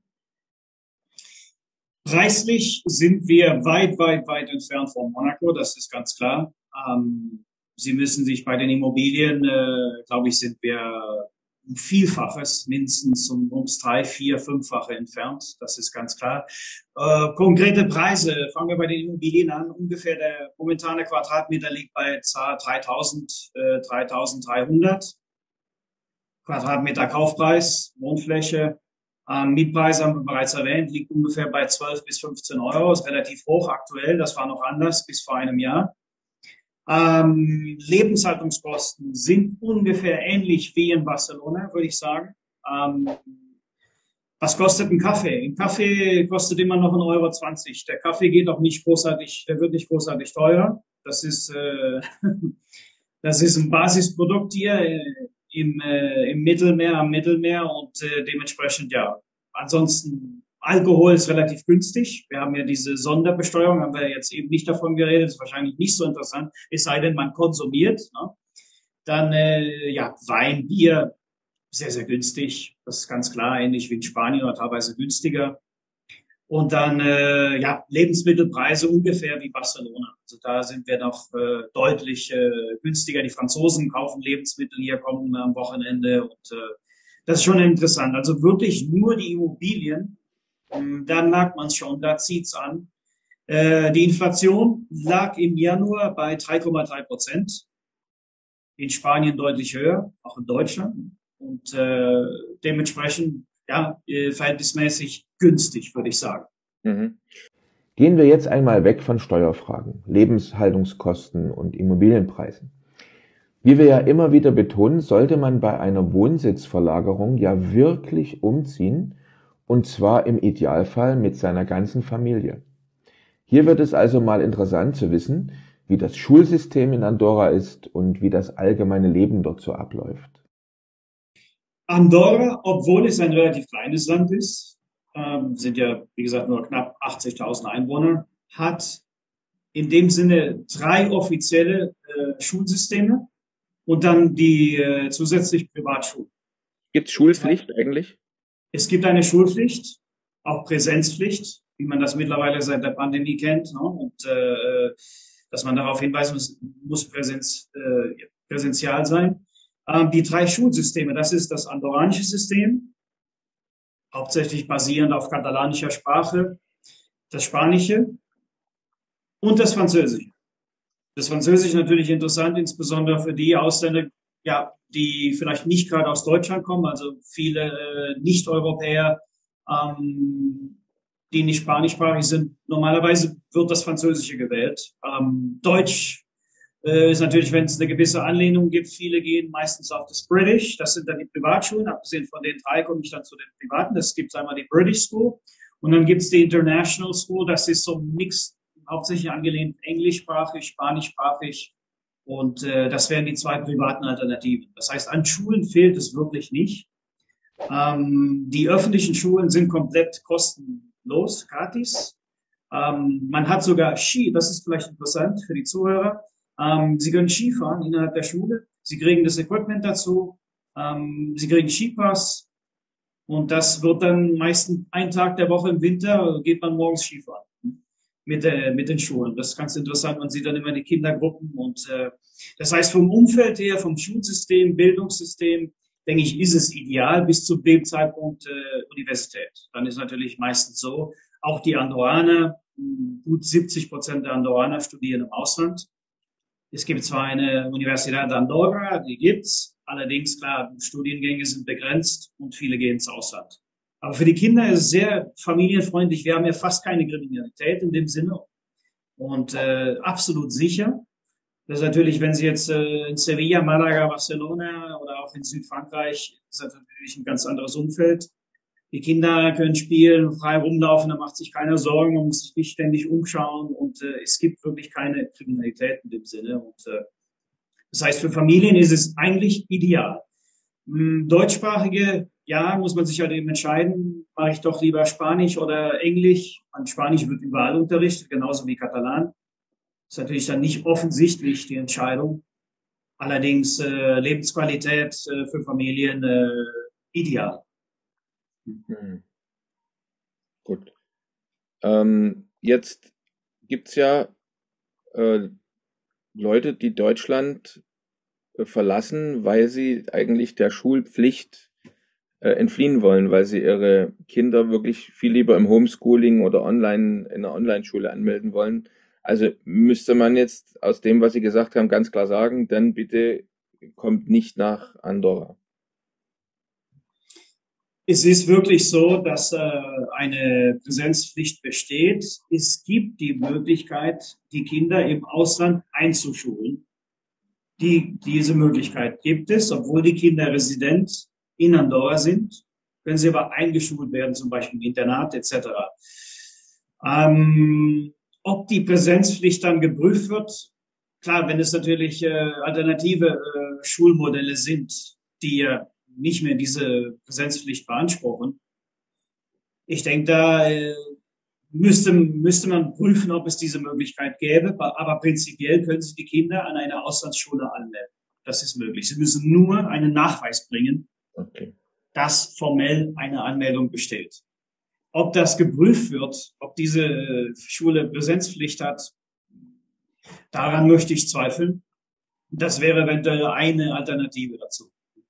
Preislich sind wir weit, weit, weit entfernt von Monaco, das ist ganz klar. Ähm, Sie müssen sich bei den Immobilien, äh, glaube ich, sind wir ein Vielfaches, mindestens um, ums drei, vier, fünffache entfernt, das ist ganz klar. Äh, konkrete Preise, fangen wir bei den Immobilien an. Ungefähr der momentane Quadratmeter liegt bei dreitausend, äh, dreitausenddreihundert Quadratmeter Kaufpreis, Wohnfläche. Ähm, Mietpreis haben wir bereits erwähnt, liegt ungefähr bei zwölf bis fünfzehn Euro, ist relativ hoch aktuell, das war noch anders bis vor einem Jahr. Ähm, Lebenshaltungskosten sind ungefähr ähnlich wie in Barcelona, würde ich sagen. Ähm, was kostet ein Kaffee? Ein Kaffee kostet immer noch ein Euro zwanzig. Der Kaffee geht auch nicht großartig, der wird nicht großartig teuer. Das ist, äh, das ist ein Basisprodukt hier äh, im, äh, im Mittelmeer, am Mittelmeer und äh, dementsprechend ja. Ansonsten Alkohol ist relativ günstig. Wir haben ja diese Sonderbesteuerung, haben wir jetzt eben nicht davon geredet, ist wahrscheinlich nicht so interessant, es sei denn, man konsumiert. Ne? Dann äh, ja Wein, Bier, sehr, sehr günstig. Das ist ganz klar, ähnlich wie in Spanien oder teilweise günstiger. Und dann äh, ja Lebensmittelpreise ungefähr wie Barcelona. Also da sind wir noch äh, deutlich äh, günstiger. Die Franzosen kaufen Lebensmittel hier, kommen am Wochenende und äh, das ist schon interessant. Also wirklich nur die Immobilien, ähm, da merkt man es schon, da zieht's an. Äh, die Inflation lag im Januar bei drei Komma drei Prozent. In Spanien deutlich höher, auch in Deutschland. Und äh, dementsprechend ja äh, verhältnismäßig günstig, würde ich sagen. Mhm. Gehen wir jetzt einmal weg von Steuerfragen, Lebenshaltungskosten und Immobilienpreisen. Wie wir ja immer wieder betonen, sollte man bei einer Wohnsitzverlagerung ja wirklich umziehen, und zwar im Idealfall mit seiner ganzen Familie. Hier wird es also mal interessant zu wissen, wie das Schulsystem in Andorra ist und wie das allgemeine Leben dort so abläuft. Andorra, obwohl es ein relativ kleines Land ist, ähm, sind ja, wie gesagt, nur knapp achtzigtausend Einwohner, hat in dem Sinne drei offizielle äh, Schulsysteme und dann die äh, zusätzlich Privatschulen. Gibt es Schulpflicht eigentlich? Es gibt eine Schulpflicht, auch Präsenzpflicht, wie man das mittlerweile seit der Pandemie kennt, ne? Und äh, dass man darauf hinweisen muss, muss Präsenz, äh, präsential sein. Ähm, die drei Schulsysteme, das ist das andorranische System, hauptsächlich basierend auf katalanischer Sprache, das Spanische und das Französische. Das Französische natürlich interessant, insbesondere für die Ausländer, ja, die vielleicht nicht gerade aus Deutschland kommen, also viele äh, Nicht-Europäer, ähm, die nicht spanischsprachig sind. Normalerweise wird das Französische gewählt. Ähm, Deutsch äh, ist natürlich, wenn es eine gewisse Anlehnung gibt, viele gehen meistens auf das British. Das sind dann die Privatschulen. Abgesehen von den drei komme ich dann zu den Privaten. Das gibt einmal die British School und dann gibt es die International School. Das ist so ein Mix, hauptsächlich angelehnt englischsprachig, spanischsprachig. Und äh, das wären die zwei privaten Alternativen. Das heißt, an Schulen fehlt es wirklich nicht. Ähm, die öffentlichen Schulen sind komplett kostenlos, gratis. Ähm, man hat sogar Ski, das ist vielleicht interessant für die Zuhörer. Ähm, Sie können Ski fahren innerhalb der Schule. Sie kriegen das Equipment dazu. Ähm, Sie kriegen Skipass. Und das wird dann meistens ein Tag der Woche im Winter, geht man morgens Skifahren mit, äh, mit den Schulen. Das ist ganz interessant. Man sieht dann immer die Kindergruppen. Und äh, das heißt, vom Umfeld her, vom Schulsystem, Bildungssystem, denke ich, ist es ideal bis zu dem Zeitpunkt äh, Universität. Dann ist natürlich meistens so, auch die Andorraner, gut siebzig Prozent der Andorraner studieren im Ausland. Es gibt zwar eine Universität Andorra, die gibt's, allerdings klar, Studiengänge sind begrenzt und viele gehen ins Ausland. Aber für die Kinder ist es sehr familienfreundlich. Wir haben ja fast keine Kriminalität in dem Sinne und äh, absolut sicher. Das ist natürlich, wenn Sie jetzt äh, in Sevilla, Malaga, Barcelona oder auch in Südfrankreich, ist das natürlich ein ganz anderes Umfeld. Die Kinder können spielen, frei rumlaufen, da macht sich keiner Sorgen, man muss sich nicht ständig umschauen und äh, es gibt wirklich keine Kriminalität in dem Sinne. Und äh, das heißt, für Familien ist es eigentlich ideal. Deutschsprachige, ja, muss man sich halt eben entscheiden, mache ich doch lieber Spanisch oder Englisch. Und Spanisch wird überall unterrichtet, genauso wie Katalan. Ist natürlich dann nicht offensichtlich die Entscheidung. Allerdings äh, Lebensqualität äh, für Familien äh, ideal. Hm. Gut. Ähm, jetzt gibt's ja äh, Leute, die Deutschland äh, verlassen, weil sie eigentlich der Schulpflicht äh, entfliehen wollen, weil sie ihre Kinder wirklich viel lieber im Homeschooling oder online in einer Online-Schule anmelden wollen. Also müsste man jetzt aus dem, was Sie gesagt haben, ganz klar sagen, dann bitte kommt nicht nach Andorra. Es ist wirklich so, dass äh, eine Präsenzpflicht besteht. Es gibt die Möglichkeit, die Kinder im Ausland einzuschulen. Die, diese Möglichkeit gibt es, obwohl die Kinder Resident in Andorra sind, können sie aber eingeschult werden, zum Beispiel im Internat et cetera. Ähm, ob die Präsenzpflicht dann geprüft wird, klar, wenn es natürlich äh, alternative äh, Schulmodelle sind, die ja nicht mehr diese Präsenzpflicht beanspruchen. Ich denke, da äh, müsste, müsste man prüfen, ob es diese Möglichkeit gäbe. Aber prinzipiell können Sie die Kinder an eine Auslandsschule anmelden. Das ist möglich. Sie müssen nur einen Nachweis bringen, Okay. dass formell eine Anmeldung besteht. Ob das geprüft wird, ob diese Schule Präsenzpflicht hat, daran möchte ich zweifeln. Das wäre eventuell eine Alternative dazu.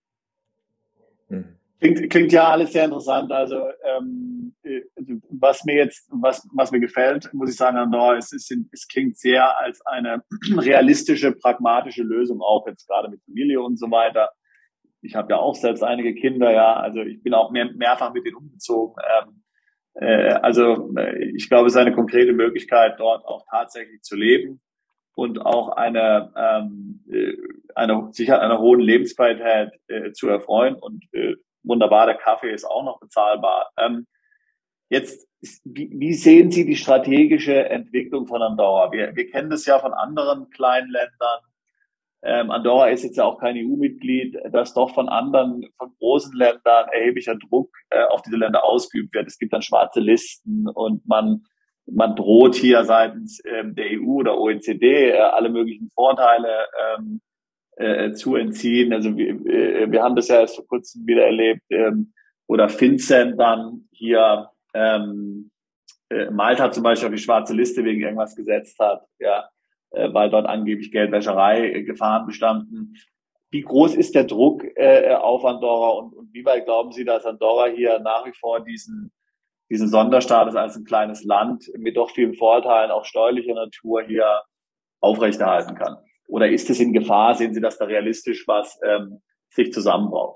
Klingt, klingt ja alles sehr interessant. Also ähm, was mir jetzt, was was mir gefällt, muss ich sagen, Andorra, es, ist, es klingt sehr als eine realistische, pragmatische Lösung, auch jetzt gerade mit Familie und so weiter. Ich habe ja auch selbst einige Kinder, ja, also ich bin auch mehr, mehrfach mit denen umgezogen. Ähm, äh, also ich glaube, es ist eine konkrete Möglichkeit, dort auch tatsächlich zu leben und auch eine ähm, eine sicher einer hohen Lebensqualität äh, zu erfreuen und äh, wunderbar, der Kaffee ist auch noch bezahlbar. Ähm, jetzt, wie, wie sehen Sie die strategische Entwicklung von Andorra? Wir, wir kennen das ja von anderen kleinen Ländern. Ähm, Andorra ist jetzt ja auch kein E U-Mitglied, dass doch von anderen, von großen Ländern erheblicher Druck äh, auf diese Länder ausgeübt wird. Es gibt dann schwarze Listen und man man droht hier seitens ähm, der E U oder O E C D äh, alle möglichen Vorteile ähm, äh, zu entziehen. Also wir, äh, wir haben das ja erst vor kurzem wieder erlebt. Ähm, oder FinCEN dann hier ähm, äh, Malta zum Beispiel auf die schwarze Liste wegen irgendwas gesetzt hat, ja, äh, weil dort angeblich Geldwäscherei äh, Gefahren bestanden. Wie groß ist der Druck äh, auf Andorra und, und wie weit glauben Sie, dass Andorra hier nach wie vor diesen diesen Sonderstatus als ein kleines Land mit doch vielen Vorteilen, auch steuerlicher Natur, hier aufrechterhalten kann? Oder ist es in Gefahr? Sehen Sie das da realistisch, was ähm, sich zusammenbaut?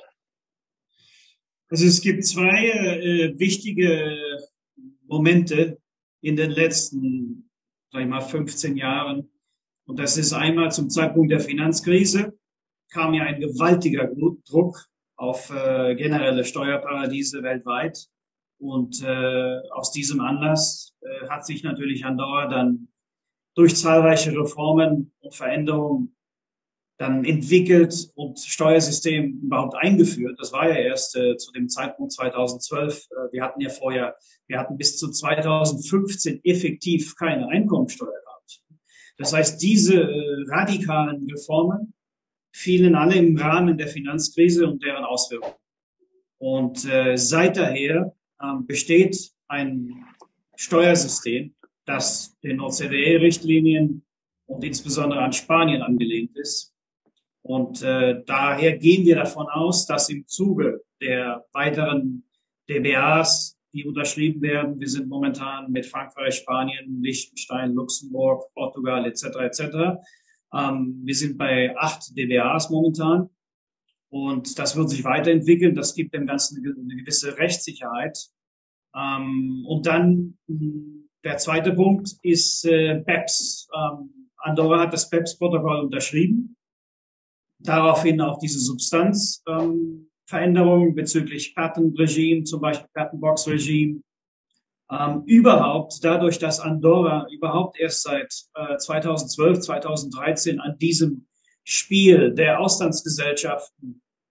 Also es gibt zwei äh, wichtige Momente in den letzten, sag ich mal, fünfzehn Jahren. Und das ist einmal zum Zeitpunkt der Finanzkrise kam ja ein gewaltiger Druck auf äh, generelle Steuerparadiese weltweit. Und äh, aus diesem Anlass äh, hat sich natürlich Andorra dann durch zahlreiche Reformen und Veränderungen dann entwickelt und Steuersystem überhaupt eingeführt. Das war ja erst äh, zu dem Zeitpunkt zweitausendzwölf. Äh, wir hatten ja vorher, wir hatten bis zu zweitausendfünfzehn effektiv keine Einkommensteuer gehabt. Das heißt, diese äh, radikalen Reformen fielen alle im Rahmen der Finanzkrise und deren Auswirkungen. Und äh, seit daher ähm, besteht ein Steuersystem, das den O C D E-Richtlinien und insbesondere an Spanien angelehnt ist. Und äh, daher gehen wir davon aus, dass im Zuge der weiteren D B As, die unterschrieben werden, wir sind momentan mit Frankreich, Spanien, Liechtenstein, Luxemburg, Portugal et cetera et cetera. Ähm, wir sind bei acht D B As momentan. Und das wird sich weiterentwickeln. Das gibt dem Ganzen eine gewisse Rechtssicherheit. Ähm, und dann der zweite Punkt ist äh, B E P S. Ähm, Andorra hat das B E P S-Protokoll unterschrieben. Daraufhin auch diese Substanzveränderungen ähm, bezüglich Patent-Regime, zum Beispiel Patent-Box-Regime. Ähm, überhaupt, dadurch, dass Andorra überhaupt erst seit äh, zweitausendzwölf, zweitausenddreizehn an diesem Spiel der Auslandsgesellschaften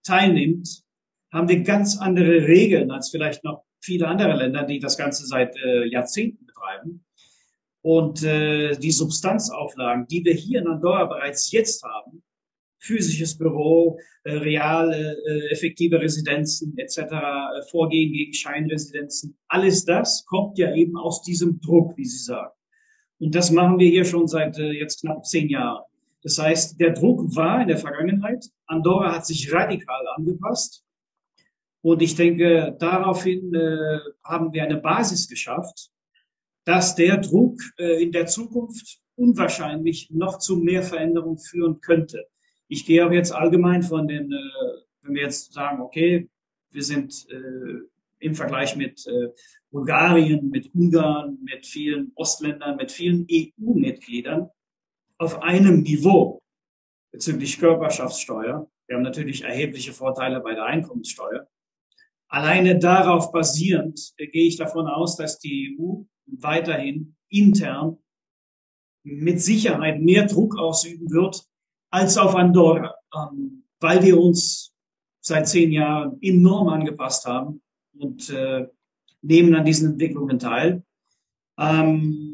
teilnimmt, haben wir ganz andere Regeln als vielleicht noch viele andere Länder, die das Ganze seit äh, Jahrzehnten betreiben. Und äh, die Substanzauflagen, die wir hier in Andorra bereits jetzt haben, physisches Büro, äh, reale, äh, effektive Residenzen et cetera, äh, Vorgehen gegen Scheinresidenzen, alles das kommt ja eben aus diesem Druck, wie Sie sagen. Und das machen wir hier schon seit äh, jetzt knapp zehn Jahren. Das heißt, der Druck war in der Vergangenheit. Andorra hat sich radikal angepasst. Und ich denke, daraufhin äh, haben wir eine Basis geschafft, dass der Druck äh, in der Zukunft unwahrscheinlich noch zu mehr Veränderungen führen könnte. Ich gehe auch jetzt allgemein von den, äh, wenn wir jetzt sagen, okay, wir sind äh, im Vergleich mit äh, Bulgarien, mit Ungarn, mit vielen Ostländern, mit vielen E U-Mitgliedern auf einem Niveau bezüglich Körperschaftssteuer. Wir haben natürlich erhebliche Vorteile bei der Einkommenssteuer. Alleine darauf basierend äh, gehe ich davon aus, dass die E U weiterhin intern mit Sicherheit mehr Druck ausüben wird als auf Andorra, ähm, weil wir uns seit zehn Jahren enorm angepasst haben und äh, nehmen an diesen Entwicklungen teil. Ähm,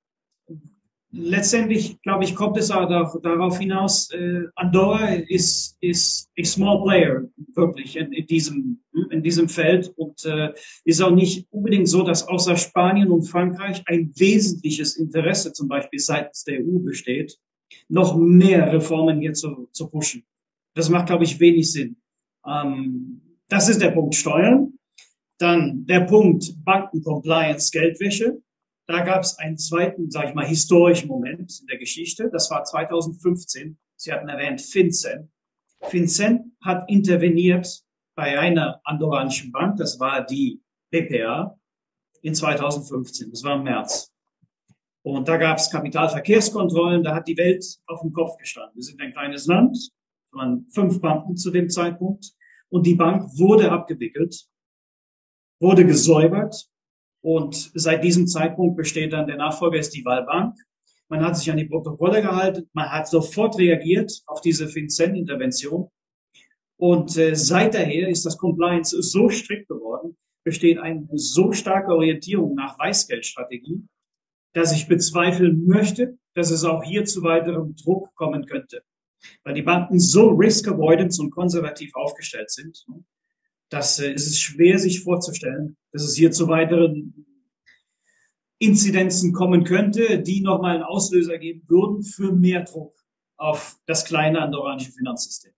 letztendlich, glaube ich, kommt es auch darauf hinaus, äh, Andorra ist, ist a small player, wirklich, in, in diesem, in diesem Feld und äh, ist auch nicht unbedingt so, dass außer Spanien und Frankreich ein wesentliches Interesse zum Beispiel seitens der E U besteht, noch mehr Reformen hier zu, zu pushen. Das macht, glaube ich, wenig Sinn. Ähm, das ist der Punkt Steuern. Dann der Punkt Bankencompliance, Geldwäsche. Da gab es einen zweiten, sage ich mal, historischen Moment in der Geschichte. Das war zweitausendfünfzehn. Sie hatten erwähnt FinCEN. FinCEN hat interveniert bei einer andorranischen Bank. Das war die B P A in zweitausendfünfzehn. Das war im März. Und da gab es Kapitalverkehrskontrollen. Da hat die Welt auf dem Kopf gestanden. Wir sind ein kleines Land. Es waren fünf Banken zu dem Zeitpunkt. Und die Bank wurde abgewickelt, wurde gesäubert. Und seit diesem Zeitpunkt besteht dann der Nachfolger, ist die Walbank. Man hat sich an die Protokolle gehalten. Man hat sofort reagiert auf diese FinCEN-Intervention. Und äh, seit daher ist das Compliance so strikt geworden, besteht eine so starke Orientierung nach Weißgeldstrategie, dass ich bezweifeln möchte, dass es auch hier zu weiterem Druck kommen könnte. Weil die Banken so risk-avoidance und konservativ aufgestellt sind, dass äh, es ist schwer, sich vorzustellen, dass es hier zu weiteren Inzidenzen kommen könnte, die nochmal einen Auslöser geben würden für mehr Druck auf das kleine andorranische Finanzsystem.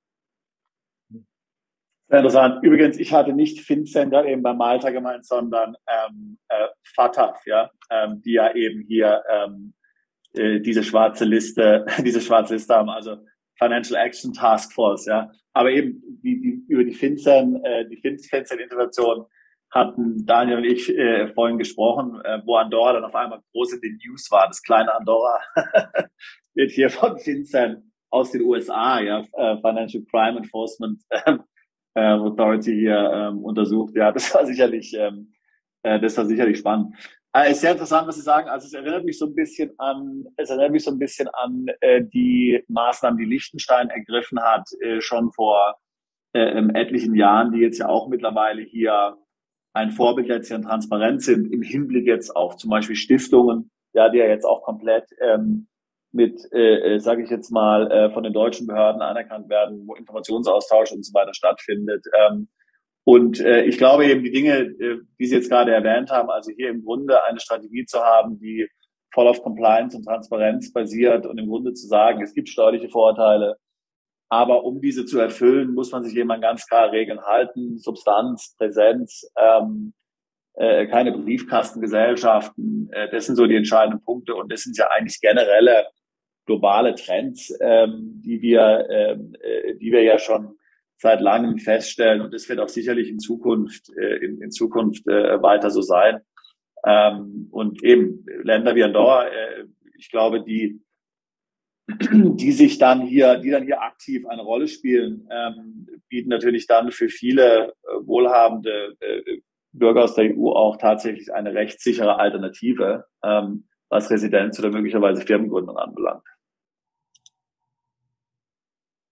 Sehr interessant. Übrigens, ich hatte nicht FinCEN gerade eben bei Malta gemeint, sondern ähm, äh, FATF, ja, ähm, die ja eben hier ähm, äh, diese schwarze Liste, diese schwarze Liste haben, also Financial Action Task Force, ja. Aber eben die, die, über die FinCEN, äh, die FinCEN-Intervention hatten Daniel und ich äh, vorhin gesprochen, äh, wo Andorra dann auf einmal groß in den News war. Das kleine Andorra wird hier von FinCEN aus den U S A, ja, äh, Financial Crime Enforcement äh, äh, Authority hier ähm, untersucht. Ja, das war sicherlich, ähm, äh, das war sicherlich spannend. Äh, ist sehr interessant, was Sie sagen. Also es erinnert mich so ein bisschen an, es erinnert mich so ein bisschen an äh, die Maßnahmen, die Liechtenstein ergriffen hat, äh, schon vor äh, ähm, etlichen Jahren, die jetzt ja auch mittlerweile hier ein Vorbild jetzt hier in Transparenz sind, im Hinblick jetzt auf zum Beispiel Stiftungen, ja, die ja jetzt auch komplett ähm, mit, äh, sage ich jetzt mal, äh, von den deutschen Behörden anerkannt werden, wo Informationsaustausch und so weiter stattfindet. Ähm, und äh, ich glaube eben die Dinge, äh, die Sie jetzt gerade erwähnt haben, also hier im Grunde eine Strategie zu haben, die voll auf Compliance und Transparenz basiert und im Grunde zu sagen, es gibt steuerliche Vorteile, aber um diese zu erfüllen, muss man sich eben an ganz klare Regeln halten, Substanz, Präsenz, ähm, äh, keine Briefkastengesellschaften, äh, das sind so die entscheidenden Punkte und das sind ja eigentlich generelle globale Trends, ähm, die wir, ähm, äh, die wir ja schon seit langem feststellen und das wird auch sicherlich in Zukunft, äh, in, in Zukunft äh, weiter so sein. Ähm, und eben Länder wie Andorra, äh, ich glaube, die die sich dann hier, die dann hier aktiv eine Rolle spielen, ähm, bieten natürlich dann für viele äh, wohlhabende äh, Bürger aus der E U auch tatsächlich eine rechtssichere Alternative, ähm, was Residenz oder möglicherweise Firmengründung anbelangt.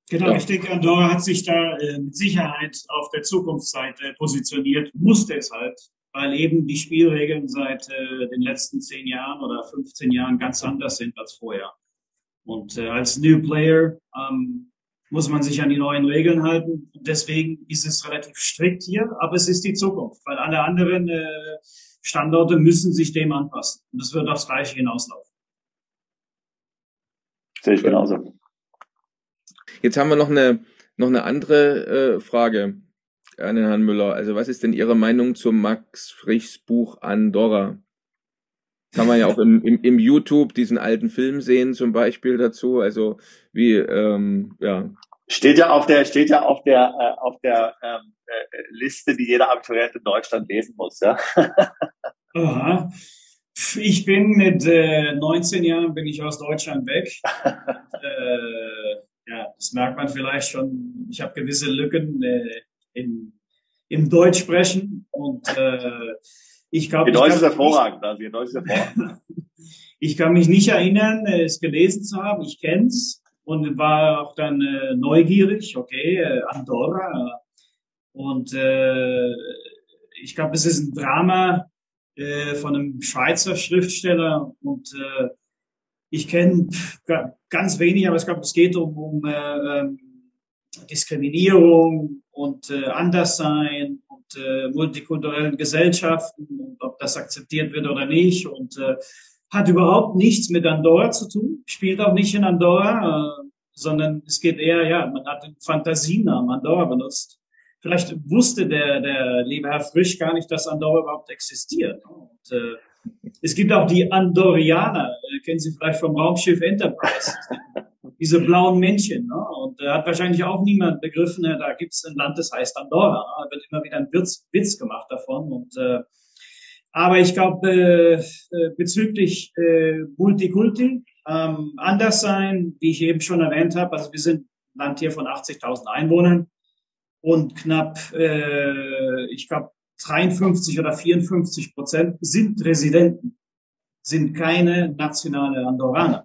Genau, ja. Ich denke, Andorra hat sich da äh, mit Sicherheit auf der Zukunftsseite positioniert, musste es halt, weil eben die Spielregeln seit äh, den letzten zehn Jahren oder fünfzehn Jahren ganz anders sind als vorher. Und äh, als New Player ähm, muss man sich an die neuen Regeln halten. Deswegen ist es relativ strikt hier, aber es ist die Zukunft, weil alle anderen äh, Standorte müssen sich dem anpassen. Und das wird aufs Gleiche hinauslaufen. Sehe ich genauso. Jetzt haben wir noch eine, noch eine andere äh, Frage an den Herrn Müller. Also was ist denn Ihre Meinung zum Max Frischs Buch Andorra? Kann man ja auch im, im, im YouTube diesen alten Film sehen zum Beispiel dazu. Also wie, ähm, ja. Steht ja auf der, steht ja auf der, äh, auf der ähm, äh, Liste, die jeder Abiturient in Deutschland lesen muss, ja. Aha. Ich bin mit äh, neunzehn Jahren bin ich aus Deutschland weg. äh, ja, das merkt man vielleicht schon. Ich habe gewisse Lücken äh, im, im Deutsch sprechen und äh, ich glaube. Ihr Deutsch ist hervorragend, also Ihr Deutsch ist hervorragend. Ich kann mich nicht erinnern, es gelesen zu haben. Ich kenn's und war auch dann äh, neugierig. Okay, äh, Andorra und äh, ich glaube, es ist ein Drama äh, von einem Schweizer Schriftsteller und äh, ich kenne ganz wenig, aber ich glaube, es geht um, um äh, Diskriminierung und äh, Anderssein und äh, multikulturellen Gesellschaften und ob das akzeptiert wird oder nicht und äh, hat überhaupt nichts mit Andorra zu tun, spielt auch nicht in Andorra, äh, sondern es geht eher, ja, man hat den Fantasienamen Andorra benutzt. Vielleicht wusste der, der liebe Herr Frisch gar nicht, dass Andorra überhaupt existiert. Und, äh, es gibt auch die Andorianer, äh, kennen Sie vielleicht vom Raumschiff Enterprise, diese blauen Männchen. Ne? Und da äh, hat wahrscheinlich auch niemand begriffen, äh, da gibt es ein Land, das heißt Andorra. Ne? Da wird immer wieder ein Witz, Witz gemacht davon. Und äh, aber ich glaube, äh, bezüglich äh, Multikulti, ähm, anders sein, wie ich eben schon erwähnt habe, also wir sind ein Land hier von achtzigtausend Einwohnern und knapp, äh, ich glaube, dreiundfünfzig oder vierundfünfzig Prozent sind Residenten, sind keine nationale Andorraner.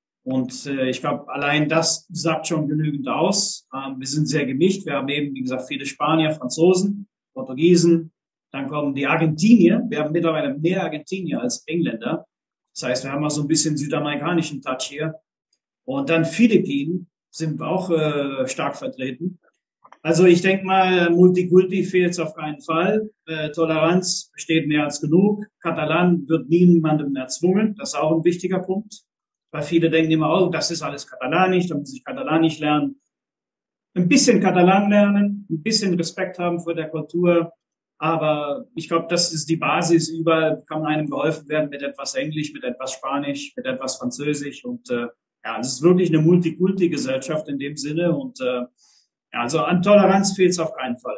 Und äh, ich glaube, allein das sagt schon genügend aus. Ähm, wir sind sehr gemischt. Wir haben eben, wie gesagt, viele Spanier, Franzosen, Portugiesen. Dann kommen die Argentinier. Wir haben mittlerweile mehr Argentinier als Engländer. Das heißt, wir haben auch so ein bisschen südamerikanischen Touch hier. Und dann Philippinen sind auch äh, stark vertreten. Also ich denke mal, Multikulti fehlt es auf keinen Fall. Äh, Toleranz besteht mehr als genug. Katalan wird niemandem erzwungen. Das ist auch ein wichtiger Punkt. Weil viele denken immer, oh, das ist alles Katalanisch, da muss ich Katalanisch lernen. Ein bisschen Katalan lernen, ein bisschen Respekt haben vor der Kultur. Aber ich glaube, das ist die Basis. Überall kann einem geholfen werden mit etwas Englisch, mit etwas Spanisch, mit etwas Französisch. Und äh, ja, es ist wirklich eine Multikulti-Gesellschaft in dem Sinne. Und äh, ja, also an Toleranz fehlt es auf keinen Fall.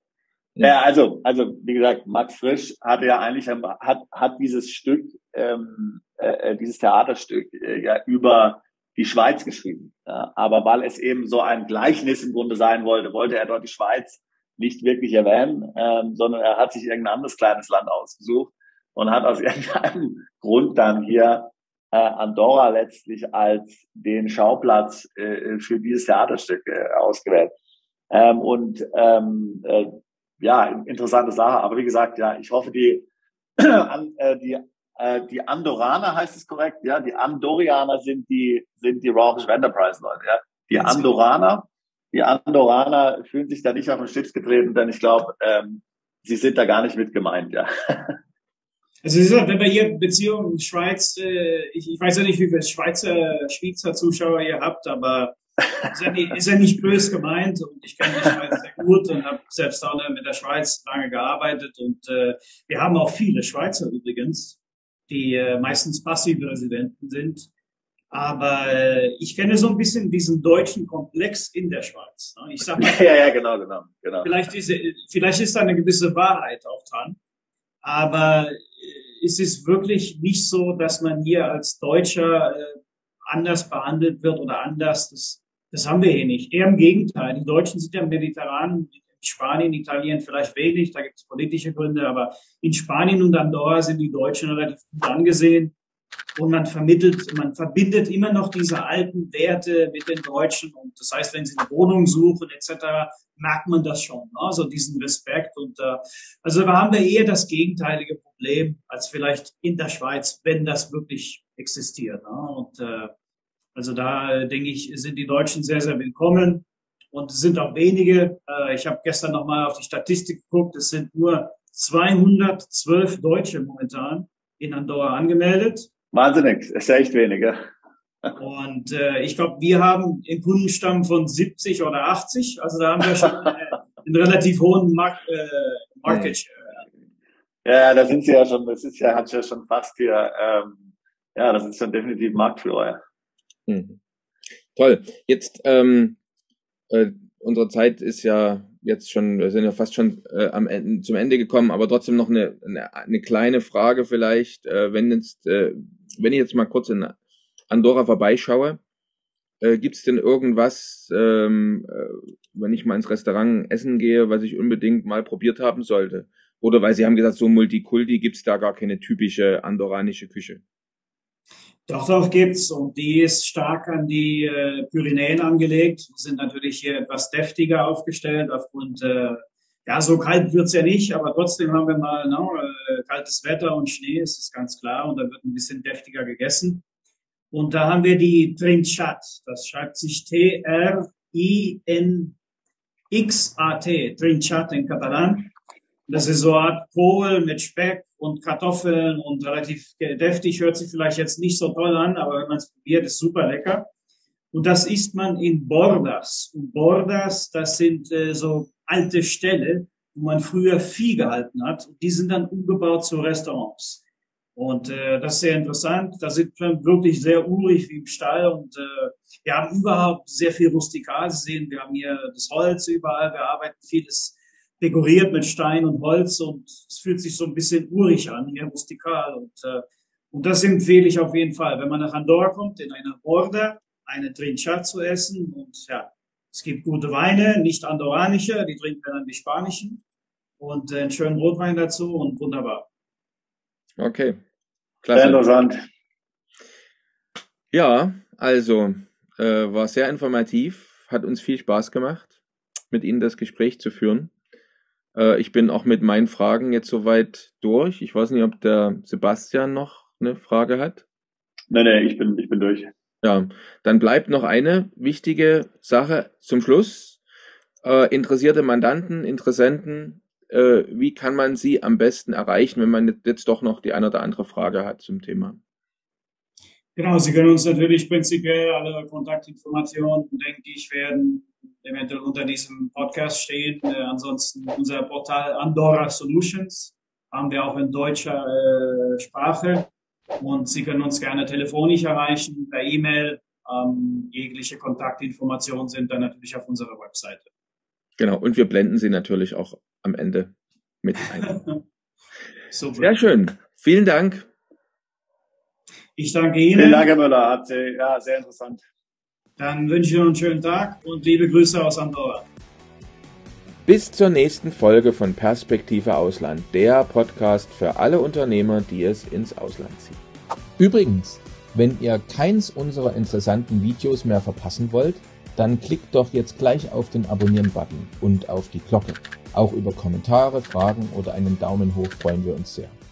Ja, also, also wie gesagt, Max Frisch hatte ja eigentlich hat hat dieses Stück, ähm, äh, dieses Theaterstück äh, ja über die Schweiz geschrieben. Ja, aber weil es eben so ein Gleichnis im Grunde sein wollte, wollte er dort die Schweiz nicht wirklich erwähnen, ähm, sondern er hat sich irgendein anderes kleines Land ausgesucht und hat aus irgendeinem Grund dann hier äh, Andorra letztlich als den Schauplatz äh, für dieses Theaterstück äh, ausgewählt. Ähm, und ähm, äh, ja, interessante Sache. Aber wie gesagt, ja, ich hoffe, die äh, die äh, die Andorraner, heißt es korrekt, ja, die Andorianer sind die sind die Raumschiff Enterprise Leute, ja. Die Andorraner, die Andorraner fühlen sich da nicht auf den Schlips getreten, denn ich glaube, ähm, sie sind da gar nicht mit gemeint, ja. Also es ist ja, wenn wir hier Beziehungen Schweiz, äh, ich, ich weiß ja nicht, wie viele Schweizer Schweizer Zuschauer ihr habt, aber ist ja nicht, ist ja nicht böse gemeint und ich kenne die Schweiz sehr gut und habe selbst auch mit der Schweiz lange gearbeitet und äh, wir haben auch viele Schweizer übrigens, die äh, meistens passive Residenten sind. Aber äh, ich kenne so ein bisschen diesen deutschen Komplex in der Schweiz. Ne? Ich sag mal, ja, ja, genau, genau, genau. Vielleicht ist, vielleicht ist da eine gewisse Wahrheit auch dran. Aber äh, es ist wirklich nicht so, dass man hier als Deutscher äh, anders behandelt wird oder anders. Das, das haben wir hier nicht. Eher im Gegenteil. Die Deutschen sind ja im Mediterranen, in Spanien, Italien vielleicht wenig, da gibt es politische Gründe, aber in Spanien und Andorra sind die Deutschen relativ gut angesehen. Und man vermittelt, man verbindet immer noch diese alten Werte mit den Deutschen. Und das heißt, wenn sie eine Wohnung suchen et cetera, merkt man das schon, ne? Also diesen Respekt. Und äh, also da haben wir eher das gegenteilige Problem als vielleicht in der Schweiz, wenn das wirklich existiert. Ne? Und äh, also da äh, denke ich, sind die Deutschen sehr, sehr willkommen. Und es sind auch wenige. Äh, ich habe gestern nochmal auf die Statistik geguckt. Es sind nur zweihundertzwölf Deutsche momentan in Andorra angemeldet. Wahnsinnig, ist ja echt weniger. Und äh, ich glaube, wir haben einen Kundenstamm von siebzig oder achtzig. Also da haben wir schon äh, einen relativ hohen Mark äh, Market Share. Ja, da sind sie ja schon, das ist ja, hat ja schon fast hier, ähm, ja, das ist schon definitiv Marktführer. Mhm. Toll. Jetzt, ähm, äh, unsere Zeit ist ja jetzt schon, wir sind ja fast schon äh, am Ende, zum Ende gekommen, aber trotzdem noch eine, eine, eine kleine Frage vielleicht, äh, wenn jetzt, äh, wenn ich jetzt mal kurz in Andorra vorbeischaue, äh, gibt es denn irgendwas, ähm, äh, wenn ich mal ins Restaurant essen gehe, was ich unbedingt mal probiert haben sollte? Oder weil Sie haben gesagt, so Multikulti gibt es da gar keine typische andorranische Küche? Doch, doch gibt's. Und die ist stark an die äh, Pyrenäen angelegt. Wir sind natürlich hier etwas deftiger aufgestellt aufgrund, äh, ja, so kalt wird's ja nicht, aber trotzdem haben wir mal no, äh, kaltes Wetter und Schnee, ist das ganz klar. Und da wird ein bisschen deftiger gegessen. Und da haben wir die Trinchat. Das schreibt sich T R I N X A T. Trinchat in Katalan. Das ist so eine Art Kohl mit Speck und Kartoffeln und relativ deftig, hört sich vielleicht jetzt nicht so toll an, aber wenn man es probiert, ist super lecker. Und das isst man in Bordas. Und Bordas, das sind äh, so alte Ställe, wo man früher Vieh gehalten hat. Und die sind dann umgebaut zu Restaurants. Und äh, das ist sehr interessant. Da sind wir wirklich sehr urig wie im Stall. Und äh, wir haben überhaupt sehr viel Rustikal. Sie sehen, wir haben hier das Holz überall. Wir arbeiten vieles dekoriert mit Stein und Holz und es fühlt sich so ein bisschen urig an, hier rustikal. Und, äh, und das empfehle ich auf jeden Fall, wenn man nach Andorra kommt, in einer Borda eine Trinchat zu essen. Und ja, es gibt gute Weine, nicht andorranische, die trinken wir dann die spanischen. Und äh, einen schönen Rotwein dazu und wunderbar. Okay, klasse. Sehr interessant. Ja, also äh, war sehr informativ, hat uns viel Spaß gemacht, mit Ihnen das Gespräch zu führen. Ich bin auch mit meinen Fragen jetzt soweit durch. Ich weiß nicht, ob der Sebastian noch eine Frage hat. Nee, nee, ich bin, ich bin durch. Ja, dann bleibt noch eine wichtige Sache zum Schluss. Äh, interessierte Mandanten, Interessenten, äh, wie kann man sie am besten erreichen, wenn man jetzt doch noch die eine oder andere Frage hat zum Thema? Genau, Sie können uns natürlich prinzipiell alle Kontaktinformationen, denke ich, werden eventuell unter diesem Podcast stehen. Äh, ansonsten unser Portal Andorra Solutions haben wir auch in deutscher äh, Sprache. Und Sie können uns gerne telefonisch erreichen, per E-Mail. Ähm, jegliche Kontaktinformationen sind dann natürlich auf unserer Webseite. Genau, und wir blenden sie natürlich auch am Ende mit ein. Super. Sehr schön. Vielen Dank. Ich danke Ihnen. Vielen Dank, Herr Müller. Hat, ja, sehr interessant. Dann wünsche ich Ihnen einen schönen Tag und liebe Grüße aus Andorra. Bis zur nächsten Folge von Perspektive Ausland, der Podcast für alle Unternehmer, die es ins Ausland ziehen. Übrigens, wenn ihr keins unserer interessanten Videos mehr verpassen wollt, dann klickt doch jetzt gleich auf den Abonnieren-Button und auf die Glocke. Auch über Kommentare, Fragen oder einen Daumen hoch freuen wir uns sehr.